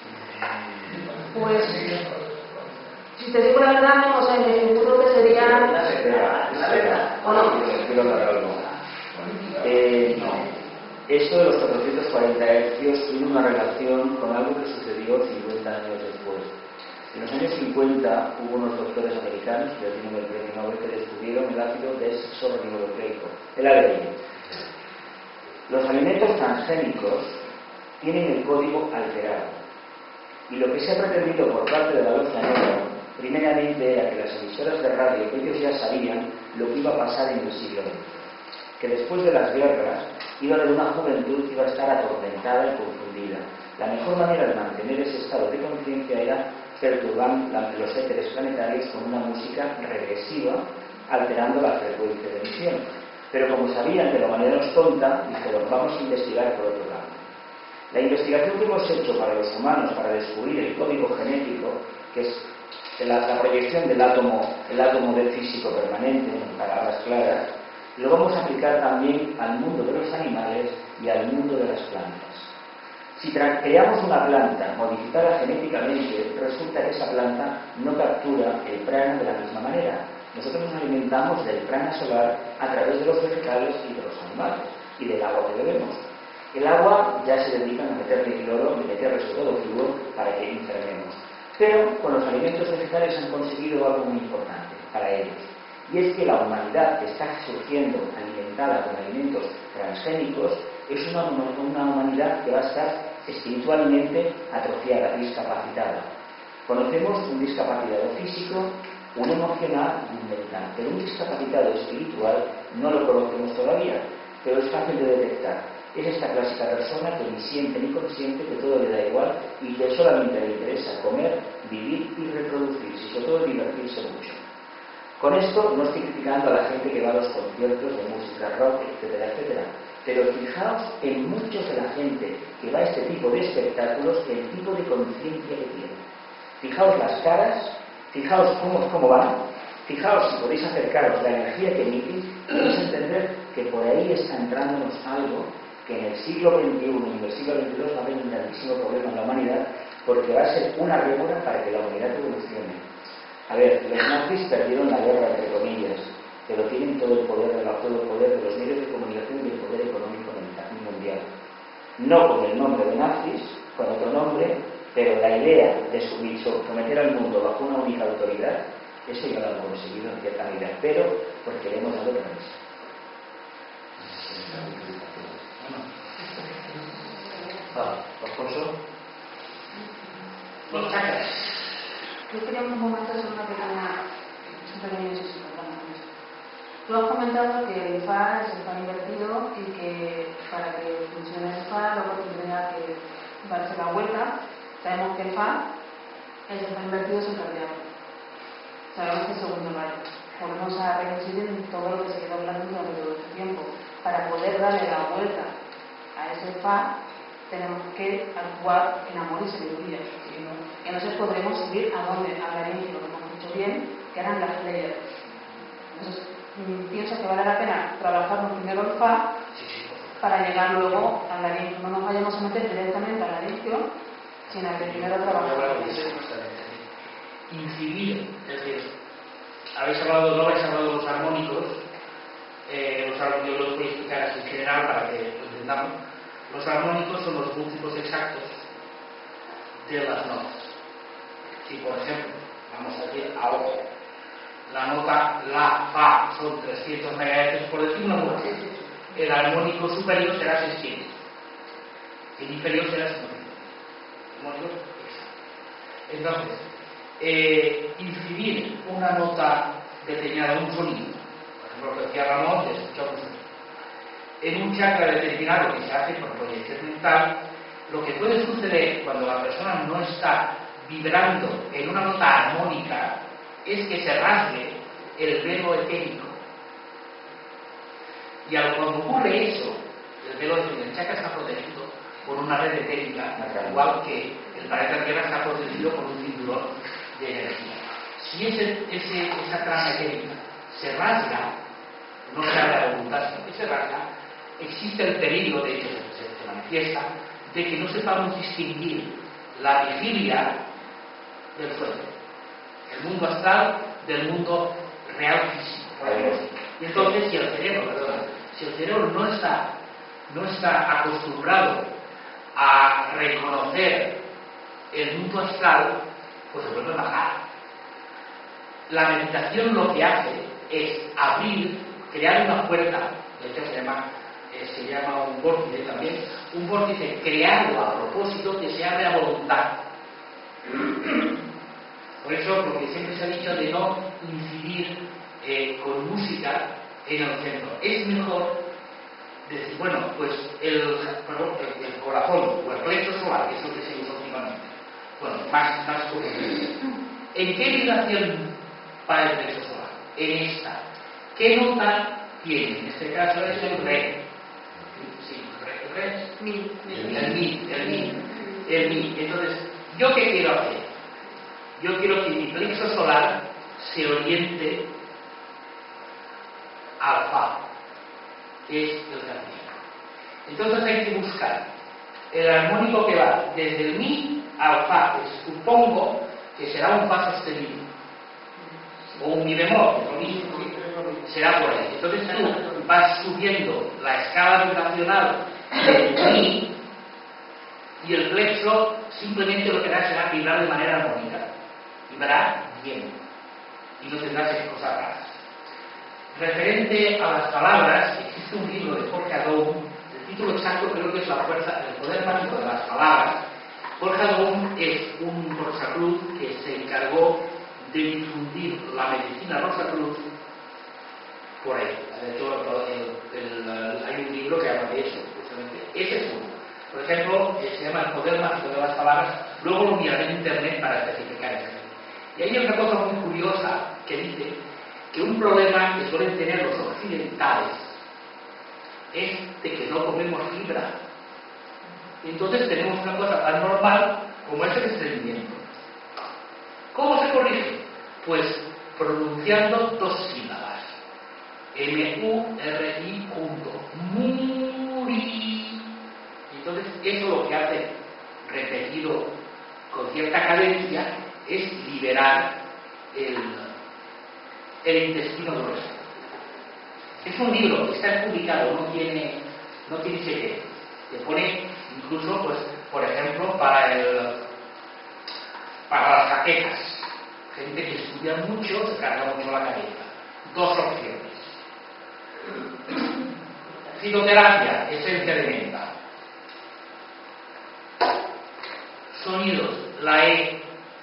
Pues, si te digo la verdad, no, o sea, me seguro que sería
la verdad.
¿O no?
Quiero aclarar algo. Eh, esto de los cuatrocientos cuarenta hercios tiene una relación con algo que sucedió cincuenta años después. En los años cincuenta hubo unos doctores americanos que ya tienen el premio Nobel que descubrieron el ácido desoxirribonucleico, el A D N. Los alimentos transgénicos tienen el código alterado. Y lo que se ha pretendido por parte de la Logia Negra, primeramente era que las emisoras de radio, que ellos ya sabían lo que iba a pasar en el siglo veinte. Que después de las guerras iba a haber una juventud que iba a estar atormentada y confundida. La mejor manera de mantener ese estado de conciencia era perturbando los éteres planetarios con una música regresiva, alterando la frecuencia de emisión. Pero como sabían que la humanidad no es tonta, dijeron, vamos a investigar por otro lado. La investigación que hemos hecho para los humanos para descubrir el código genético, que es la, la proyección del átomo, el átomo del físico permanente, en palabras claras, lo vamos a aplicar también al mundo de los animales y al mundo de las plantas. Si creamos una planta modificada genéticamente, resulta que esa planta no captura el prana de la misma manera. Nosotros nos alimentamos del prana solar a través de los vegetales y de los animales, y del agua que bebemos. El agua ya se dedican a meterle cloro y meterle sobre todo flúor para que enfermemos. Pero con los alimentos vegetales han conseguido algo muy importante para ellos. Y es que la humanidad que está surgiendo alimentada con alimentos transgénicos es una, una humanidad que va a estar espiritualmente atrofiada, discapacitada. Conocemos un discapacitado físico, un emocional y un mental, pero un discapacitado espiritual no lo conocemos todavía, pero es fácil de detectar. Es esta clásica persona que ni siente ni consiente, que todo le da igual y que solamente le interesa comer, vivir y reproducirse, y sobre todo divertirse mucho. Con esto no estoy criticando a la gente que va a los conciertos de música rock, etcétera, etcétera, pero fijaos en muchos de la gente que va a este tipo de espectáculos, el tipo de conciencia que tiene. Fijaos las caras, fijaos cómo, cómo van, fijaos si podéis acercaros la energía que emiten, podéis entender que por ahí está entrándonos algo que en el siglo veintiuno y en el siglo veintidós va a haber un grandísimo problema en la humanidad, porque va a ser una rémora para que la humanidad evolucione. A ver, los nazis perdieron la guerra, entre comillas, pero tienen todo el poder de, la, todo el poder de los medios de comunicación y el poder económico mundial. No con el nombre de nazis, con otro nombre, pero la idea de subir, someter al mundo bajo una única autoridad, eso ya lo han conseguido en cierta medida, pero porque le hemos dado permiso.
Vale, Alfonso.
Los chakras.
Yo quería un momento hacer una pequeña, un pequeño inciso. Tú has comentado que el F A es el F A invertido y que para que funcione el F A luego tendría que darse la vuelta. Sabemos que el F A es el F A invertido sin cardiaco. Sabemos que es segundo rayo. Volvemos a reincidir en todo lo que se quedó hablando durante todo este tiempo. Para poder darle la vuelta a ese F A tenemos que actuar en amor y sabiduría. Y entonces podremos seguir a donde hablaremos, lo que hemos dicho bien, que eran las players. Entonces, pienso que vale la pena trabajar primero el F A para llegar luego al laringe. No nos vayamos a meter directamente al laringio, sino que primero trabajar.
Incidir, es decir, habéis hablado, no habéis hablado de los armónicos, eh, los armónicos los voy a explicar así en general para que lo entendamos. Los armónicos son los múltiplos exactos de las notas. Si, por ejemplo, vamos a decir ahora, la nota La, Fa son trescientos megahercios por decir una nota, el armónico superior será seiscientos, el inferior será cincuenta. Entonces, eh, incidir una nota determinada, un sonido, por ejemplo, lo que decía Ramón, de escuchar un sonido, en un chakra determinado que se hace por proyección mental, lo que puede suceder cuando la persona no está vibrando en una nota armónica es que se rasgue el velo etérico. Y al cuando ocurre eso, el velo etérico, el chakra está protegido por una red etérica, igual que el planeta Tierra está protegido por un cinturón de energía. Si ese, ese, esa trama etérica se rasga, no se abre la voluntad, sino que se rasga, existe el peligro, de hecho se, se manifiesta, de que no sepamos distinguir la vigilia del sueño, el mundo astral del mundo real físico. Y entonces, si el cerebro, perdón, si el cerebro no está, no está acostumbrado a reconocer el mundo astral, pues se vuelve a bajar. La meditación lo que hace es abrir, crear una puerta, de hecho se llama, eh, se llama un vórtice también, un vórtice creado a propósito que se abre a voluntad. Por eso, lo que siempre se ha dicho de no incidir eh, con música en el centro. Es mejor decir, bueno, pues el, perdón, el, el corazón o el plexo solar, que es lo que se usa últimamente. Bueno, más, más corriente. ¿En qué vibración para el plexo solar? En esta. ¿Qué nota tiene? En este caso es el re. Sí, el re, el re.
Mi.
El mi, el mi. El mi. Entonces, ¿yo qué quiero hacer? Yo quiero que mi plexo solar se oriente al Fa, que es el cardíaco. Entonces hay que buscar el armónico que va desde el Mi al Fa, que supongo que será un Fa sostenido, o un Mi bemol, que lo mismo será por ahí. Entonces tú vas subiendo la escala vibracional del Mi y el plexo simplemente lo que hará será vibrar de manera armónica. Vibrará bien y no tendrás esas cosas raras. referente a las palabras, existe un libro de Jorge Adón, el título exacto creo que es La fuerza, el poder mágico de las palabras. Jorge Adón es un Rosacruz que se encargó de difundir la medicina Rosacruz por ahí. De hecho, el, el, el, hay un libro que habla de eso, justamente. Ese es uno. Por ejemplo, se llama El poder mágico de las palabras, luego lo miraré en internet para especificar eso. Y hay otra cosa muy curiosa que dice que un problema que suelen tener los occidentales es de que no comemos fibra. Entonces tenemos una cosa tan normal como es el estreñimiento. ¿Cómo se corrige? Pues pronunciando dos sílabas. M U R I junto. Muri. Entonces eso lo que hace, repetido con cierta cadencia, es liberar el, el intestino grueso. Es un libro que está publicado, no tiene, no tiene cheque. Le pone incluso, pues, por ejemplo, para el para las jaquecas. Gente que estudia mucho se carga mucho la cabeza. Dos opciones. Fitoterapia, esencia de menta. Sonidos, la E.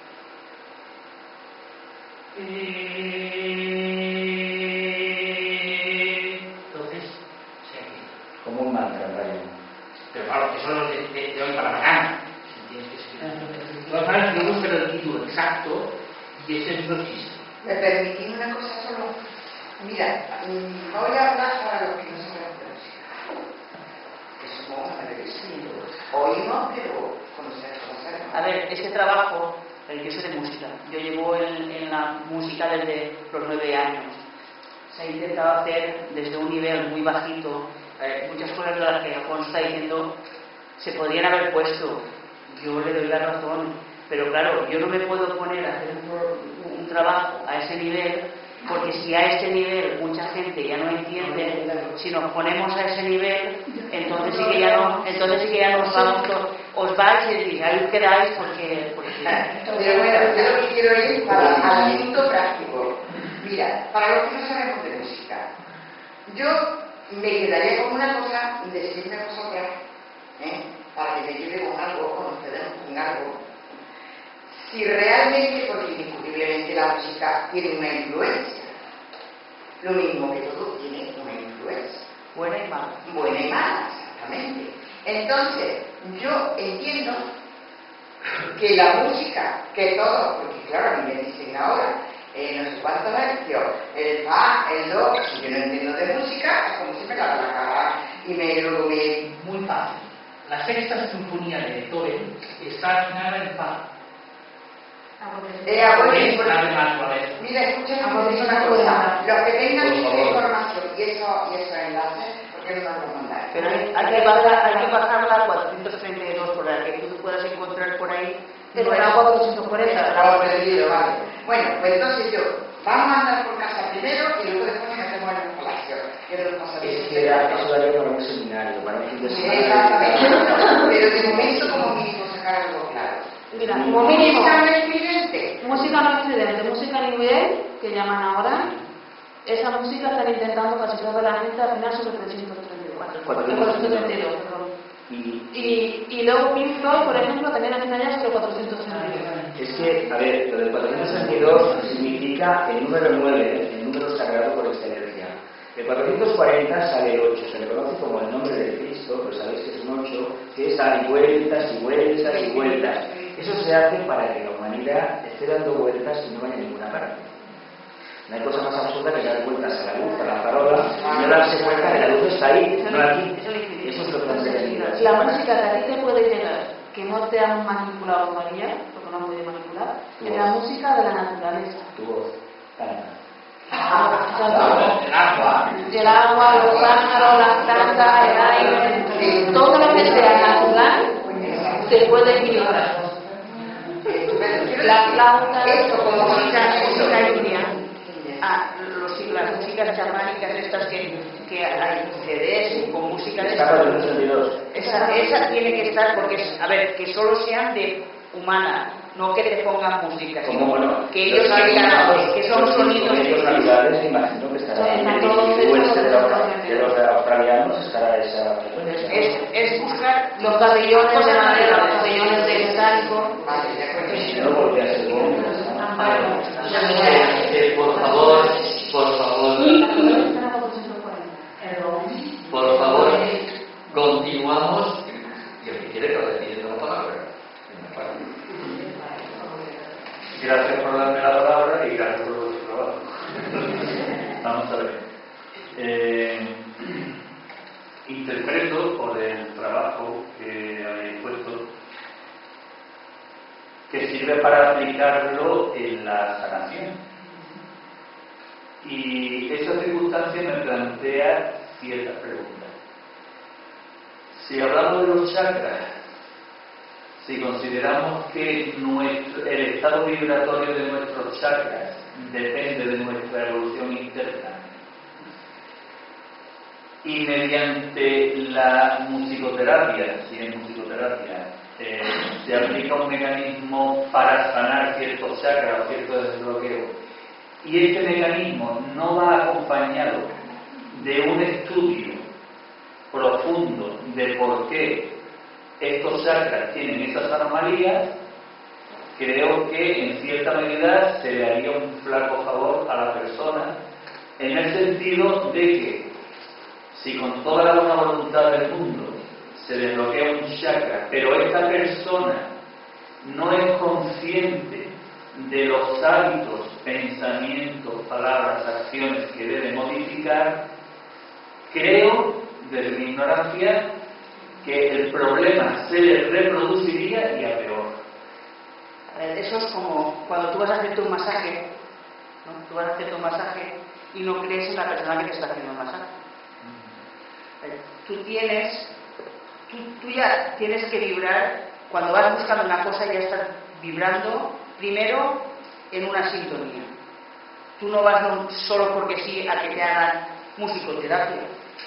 Entonces, se aquí.
Como un mantra, vaya.
Pero claro, eso no es de, de, de hoy para mañana. Lo que pasa es que yo busco el título exacto y ese no existe.
¿Me permitís una cosa solo? Mira, voy a hablar para los que no saben de música. Que supongo que sí. Oímos, pero conocemos.
A ver, este trabajo, el que sé de música, yo llevo en, en la música desde los nueve años. Se ha intentado hacer desde un nivel muy bajito. Eh, muchas cosas de las que Juan está diciendo se podrían haber puesto. Yo le doy la razón, pero claro, yo no me puedo poner a hacer un, un trabajo a ese nivel, porque si a ese nivel mucha gente ya no entiende, si nos ponemos a ese nivel, entonces sí que ya no, entonces sí que ya nos vamos, os vais y decís, ahí os quedáis porque, porque...
Pero bueno, yo lo que quiero ir para al asunto práctico. Mira, para los que no sabemos de música, yo me quedaría con una cosa, decirme vosotras, ¿eh? Para que me quede con algo, o nos quedemos con algo. Si realmente, porque indiscutiblemente la música tiene una influencia, lo mismo que todo tiene una influencia.
Buena y mala.
Buena y mala, exactamente. Entonces, yo entiendo que la música, que todo, porque claro, a mí me dicen ahora, eh, no sé cuántos hercios, el fa, el do, si yo no entiendo de música, es como si me lavo la cara y me lo me...
Muy fácil. La sexta sinfonía de Beethoven está afinada en fa.
Eh, abuelo,
Es
por-
la de naturaleza.
Mira, escúchame una cosa. Los que tengan esa información y eso, y esos enlaces, ¿por qué no nos los mandáis?
Pero hay, hay que bajar, hay que bajarla a cuatrocientos treinta y dos por la que tú puedas encontrar por ahí.
Pero
Bueno,
a cuatrocientos cuarenta,
esa,
estamos perdidos, vale. Bueno, pues entonces yo, vamos a andar por casa primero y luego después nos metemos en el palacio. Que nos pasaría.
Es que era, eso daría para un seminario, para un fin de
Sí,
semana.
exactamente. Pero de momento, como mínimo, sacar algo claro.
Mira, como mínimo,
Música no excluyente.
música no excluyente, música nivel, que llaman ahora, esa música están intentando casi toda la gente al final sobre trescientos treinta y cuatro. cuatrocientos treinta y dos, perdón.
Y,
Y, y luego Pink Floyd, por ejemplo, también hacen allá sobre cuatrocientos treinta y dos.
es que, a ver, lo del cuatrocientos treinta y dos significa el número nueve, el número sagrado por excelencia. El cuatrocientos cuarenta sale el ocho, se le conoce como el nombre de Cristo, pero sabéis que es un ocho, que es dar vueltas y vueltas y vueltas. Eso se hace para que la humanidad esté dando vueltas y no vaya a ninguna parte. No hay cosa más absurda que dar vueltas a la luz, a la farola, y no darse cuenta que la luz está ahí, no aquí. Eso es lo que nos debería.
La música que a ti te puede llegar, que no te han manipulado todavía, porque no han podido manipular, es la música de la naturaleza.
Tu voz, canta.
El agua.
El agua, los pájaros, las plantas, el aire, todo lo que sea natural te puede equilibrar. La flauta,
Esto como música,
música india. Ah, los, las músicas chamánicas estas que, que hay C Ds con música de
Está cuatrocientos treinta y dos.
esa, esa tiene que estar porque es, a ver, que solo sean de humana, no que te pongan música, sino
Como, bueno,
que ellos
los
quieran,
animados,
que son
los
sonidos
naturales, imagino que estará en el oeste de los, de los australianos, estará esa frecuencia.
Es, es buscar
Los pabellones de madera, los pabellones de metálico.
No volvía a ser bueno.
Eh, por favor, por favor, por favor, continuamos. Y el que quiere que le pide la palabra.
Gracias por darme la palabra y gracias por vuestro trabajo. Vamos a ver. Eh, interpreto por el trabajo que habéis puesto que sirve para aplicarlo en la sanación. Y esa circunstancia me plantea ciertas preguntas. Si hablamos de los chakras, si consideramos que nuestro, el estado vibratorio de nuestros chakras depende de nuestra evolución interna, y mediante la musicoterapia, si es musicoterapia, eh, se aplica un mecanismo para sanar ciertos chakras o ciertos desbloqueos, y este mecanismo no va acompañado de un estudio profundo de por qué estos chakras tienen esas anomalías, creo que en cierta medida se le haría un flaco favor a la persona, en el sentido de que si con toda la buena voluntad del mundo se desbloquea un chakra, pero esta persona no es consciente de los hábitos, pensamientos, palabras, acciones que debe modificar, creo, desde mi ignorancia, que el problema se reproduciría y a peor.
A ver, eso es como cuando tú vas a hacerte un masaje, ¿no? Tú vas a hacerte un masaje y no crees en la persona que te está haciendo el masaje. A ver, tú tienes, tú, tú ya tienes que vibrar, cuando vas buscando una cosa ya estás vibrando primero en una sintonía. Tú no vas no, solo porque sí a que te hagan musicoterapia.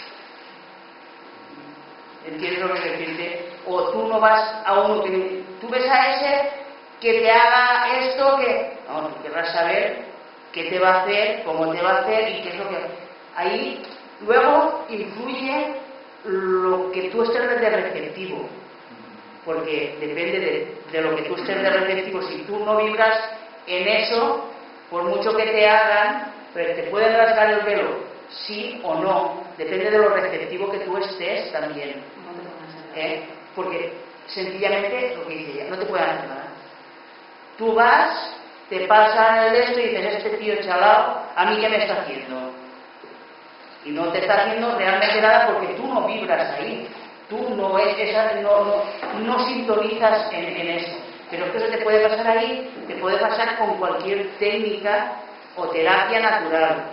¿Entiendes lo que quiero decirte? O tú no vas a uno que... Tú ves a ese que te haga esto, que... No, tú querrás saber qué te va a hacer, cómo te va a hacer y qué es lo que... Ahí luego influye lo que tú estés de receptivo. Porque depende de, de lo que tú estés de receptivo. Si tú no vibras en eso, por mucho que te hagan, pero te pueden rasgar el velo, sí o no. Depende de lo receptivo que tú estés también. ¿Eh? Porque sencillamente, lo que dice ella, no te pueden hacer nada. Tú vas, te pasan el esto y dices, este tío chalao, ¿a mí qué me está haciendo? Y no te está haciendo realmente nada porque tú no vibras ahí. Tú no, es, esa, no, no, no sintonizas en, en eso. Pero esto se te puede pasar ahí, te puede pasar con cualquier técnica o terapia natural.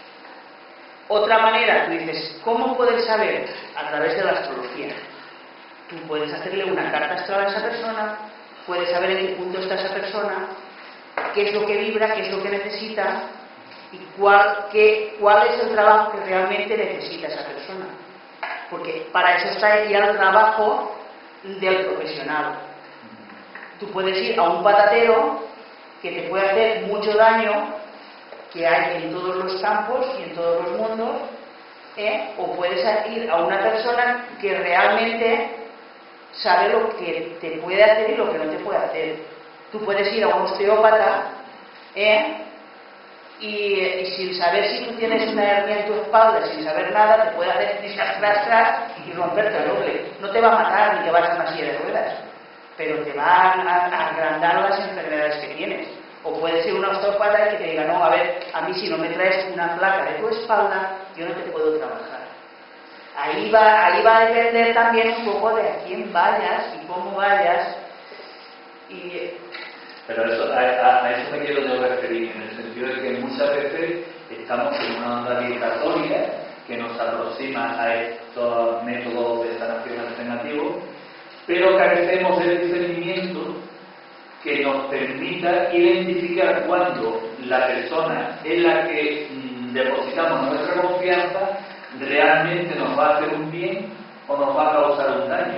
Otra manera, tú dices, ¿cómo puedes saber? A través de la astrología. Tú puedes hacerle una carta astral a esa persona, puedes saber en qué punto está esa persona, qué es lo que vibra, qué es lo que necesita y cuál, qué, cuál es el trabajo que realmente necesita esa persona. Porque para eso está ya el trabajo del profesional. Tú puedes ir a un patatero que te puede hacer mucho daño, que hay en todos los campos y en todos los mundos, ¿eh? O puedes ir a una persona que realmente sabe lo que te puede hacer y lo que no te puede hacer. Tú puedes ir a un osteópata, ¿eh? y, y sin saber si tú tienes una hernia en tu espalda, sin saber nada, te puede hacer tras, tras, tras y romperte el doble. No te va a matar ni te vas a una silla de ruedas, pero te va a, a agrandar las enfermedades que tienes. O puede ser una osteópata que te diga, no, a ver, a mí si no me traes una placa de tu espalda, yo no te puedo trabajar. Ahí va, ahí va a depender también un poco de a quién vayas y cómo vayas. Y...
Pero eso, a, a, a eso me quiero yo referir, en el sentido de que muchas veces estamos en una onda vibratoria que nos aproxima a estos métodos de sanación alternativos, pero carecemos del discernimiento que nos permita identificar cuando la persona en la que mm, depositamos nuestra confianza realmente nos va a hacer un bien o nos va a causar un daño.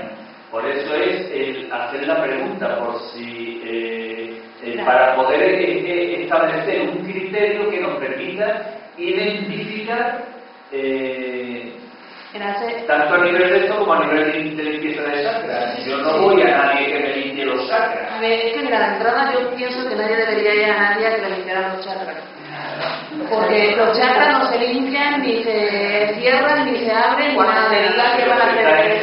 Por eso es el hacer la pregunta, por si eh, eh, para poder eh, establecer un criterio que nos permita identificar eh, tanto a nivel de esto como a nivel de limpieza de chakras. Yo no voy a nadie que me limpie los chakras.
A ver, es que mira, de entrada yo pienso que nadie debería ir a nadie a que le limpiara los chakras. Porque los chakras no se limpian, ni se cierran, ni se abren, ni nada de nada que van a hacer.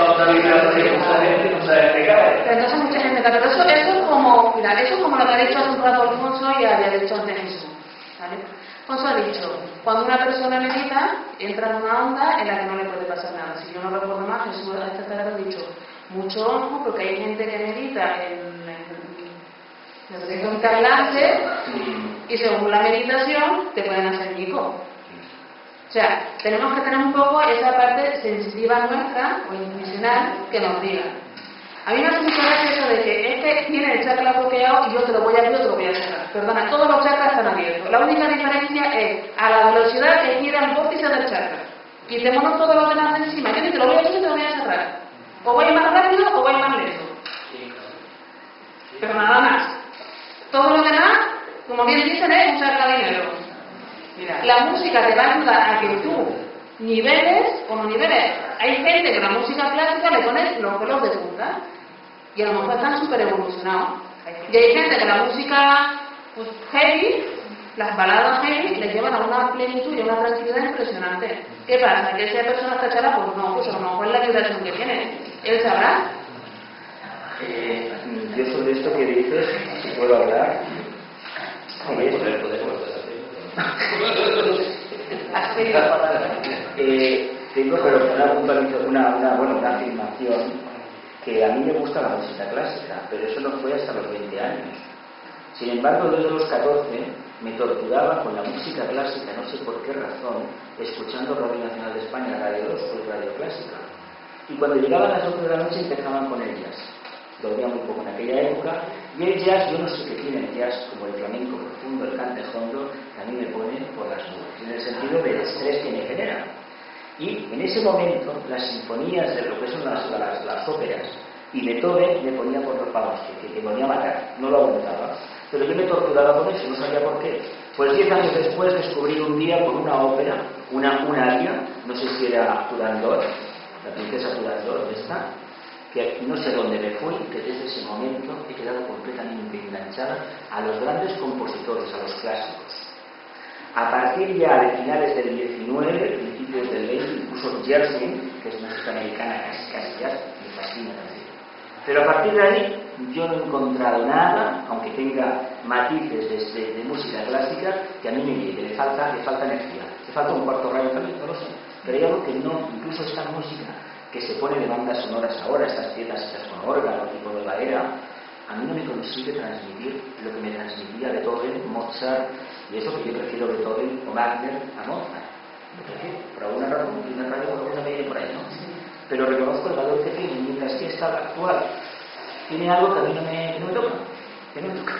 Pero entonces mucha gente cae. Pero eso, eso es como, mira, eso es como lo que ha dicho hace un rato Alfonso y había dicho antes Jesús. ¿Vale? Alfonso ha dicho, cuando una persona medita, entra en una onda en la que no le puede pasar nada. Si yo no recuerdo más, Jesús a esta tarde ha dicho, mucho ojo, porque hay gente que medita en en Tailandia y según la meditación te pueden hacer mico. O sea, tenemos que tener un poco esa parte sensitiva nuestra o intuicional que nos diga. A mí me hace mucha gracia eso de que este tiene el chakra bloqueado y yo te lo voy a abrir o te lo voy a cerrar. Perdona, todos los chakras están abiertos. La única diferencia es a la velocidad que gira el vórtice del chakra. Quitémonos todos los demás de encima. Yo ni te lo voy a abrir y te lo voy a cerrar. O voy más rápido o voy más lento. Pero nada más. Todo lo demás, como bien dicen, es un chakra de dinero. Mira, la música te va a ayudar a que tú niveles o no niveles. Hay gente que la música clásica le pone los pelos de punta y a lo mejor están súper evolucionados. Y hay gente que la música pues, heavy, las baladas heavy, les llevan a una plenitud y a una tranquilidad impresionante. ¿Qué pasa? ¿Que esa persona está chala? Pues no, pues a lo mejor es la vibración que tiene. Él sabrá.
Eh, yo sobre esto que dices, si puedo hablar. eh, tengo pero una, una, una, bueno, una afirmación que a mí me gusta la música clásica, pero eso no fue hasta los veinte años. Sin embargo, desde los catorce me torturaba con la música clásica, no sé por qué razón, escuchando Radio Nacional de España, Radio dos o Radio Clásica. Y cuando llegaban las ocho de la noche empezaban con el jazz. Dormía muy poco en aquella época, y el jazz, yo no sé qué tiene el jazz, como el flamenco profundo, el cante hondo, que a mí me pone por las nubes, en el sentido del estrés que me genera. Y en ese momento, las sinfonías de lo que son las, las, las óperas, y Beethoven me ponía por los pavos, que, que me ponía a matar, no lo aguantaba. Pero yo me torturaba con eso, no sabía por qué. Pues diez años después descubrí un día con una ópera, una, una aria, no sé si era Turandot, la princesa Turandot, ¿dónde está? Que no sé dónde me fui, que desde ese momento he quedado completamente enganchada a los grandes compositores, a los clásicos. A partir ya de finales del diecinueve, principios del veinte, incluso Gershwin, que es música americana casi casi jazz, me fascina también. Pero a partir de ahí yo no he encontrado nada, aunque tenga matices de, de, de música clásica, que a mí me llegue, le falta, le falta energía, le falta un cuarto rayo también, no lo sé. Pero hay algo que no, incluso esta música que se pone de bandas sonoras ahora, estas piezas hechas con órgano, tipo de la era, a mí no me consigue transmitir lo que me transmitía Beethoven, Mozart, y eso que yo prefiero Beethoven o Wagner a Mozart. Lo prefiero, por alguna razón, y una radio por alguna me viene por ahí, ¿no? Pero reconozco el valor que tiene, mientras que esta actual tiene algo que a mí no me, que no me toca, que no me toca.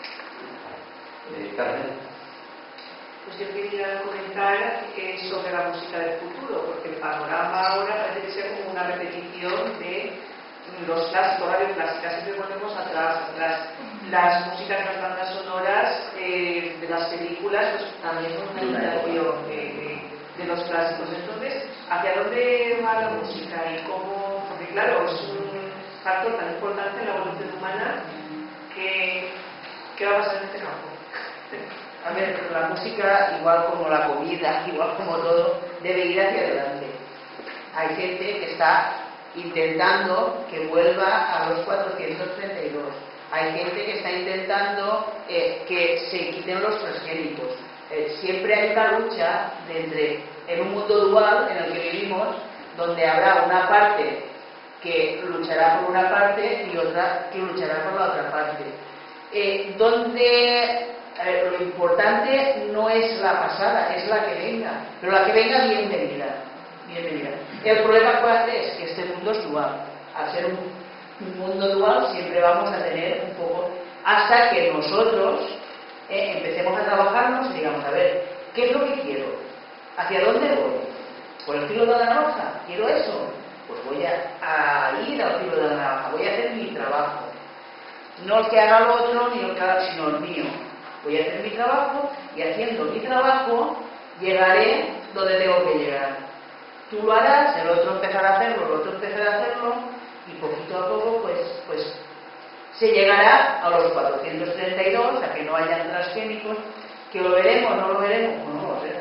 Eh, Carmen.
Pues yo quería comentar eh, sobre la música del futuro, porque el panorama ahora parece que sea como una repetición de los clásicos, radio clásicas, siempre ponemos atrás, atrás. Las músicas de las bandas sonoras eh, de las películas, pues también son una imitación de, de, de los clásicos. Entonces, ¿hacia dónde va la música? Y cómo, porque claro, es un factor tan importante en la evolución humana que, ¿qué va a pasar en este campo?
A ver, la música, igual como la comida, igual como todo, debe ir hacia adelante. Hay gente que está intentando que vuelva a los cuatrocientos treinta y dos. Hay gente que está intentando eh, que se quiten los transgénicos. Eh, siempre hay una lucha de entre, en un mundo dual en el que vivimos, donde habrá una parte que luchará por una parte y otra que luchará por la otra parte. Eh, donde eh, lo importante no es la pasada, es la que venga, pero la que venga bienvenida. bienvenida. El problema cuál es que este mundo es dual. Al ser un, un mundo dual siempre vamos a tener un poco, hasta que nosotros eh, empecemos a trabajarnos y digamos, a ver, ¿qué es lo que quiero? ¿Hacia dónde voy? ¿Por el filo de la roja? ¿Quiero eso? pues voy a, a ir al filo de la navaja, voy a hacer mi trabajo. No el que haga el otro, ni el que haga, sino el mío. Voy a hacer mi trabajo y haciendo mi trabajo llegaré donde tengo que llegar. Tú lo harás, el otro empezará a hacerlo, el otro empezará a hacerlo y poquito a poco pues, pues se llegará a los cuatrocientos treinta y dos, a que no hayan transgénicos, que lo veremos, no lo veremos, pues no lo sé.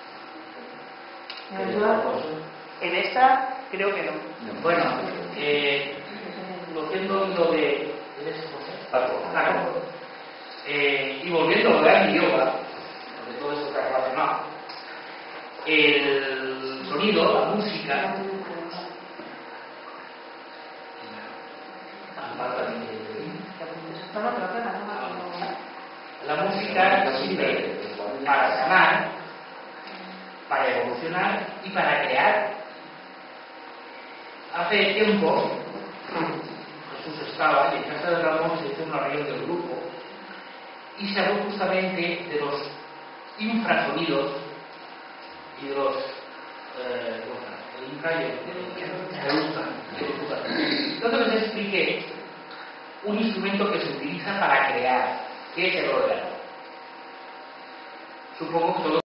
En esta creo que no.
Bueno, eh, volviendo lo de Paco, Paco. Eh, y volviendo a lo de Agni Yoga, de todo eso que ha relacionado, el sonido, la música, la música sirve para sanar, para evolucionar y para crear. Hace tiempo Jesús estaba y en casa de Ramón se hizo una reunión del grupo y se habló justamente de los infrasonidos y de los eh, el infra y el ultra. Entonces les expliqué un instrumento que se utiliza para crear, que es el órgano. Supongo que todos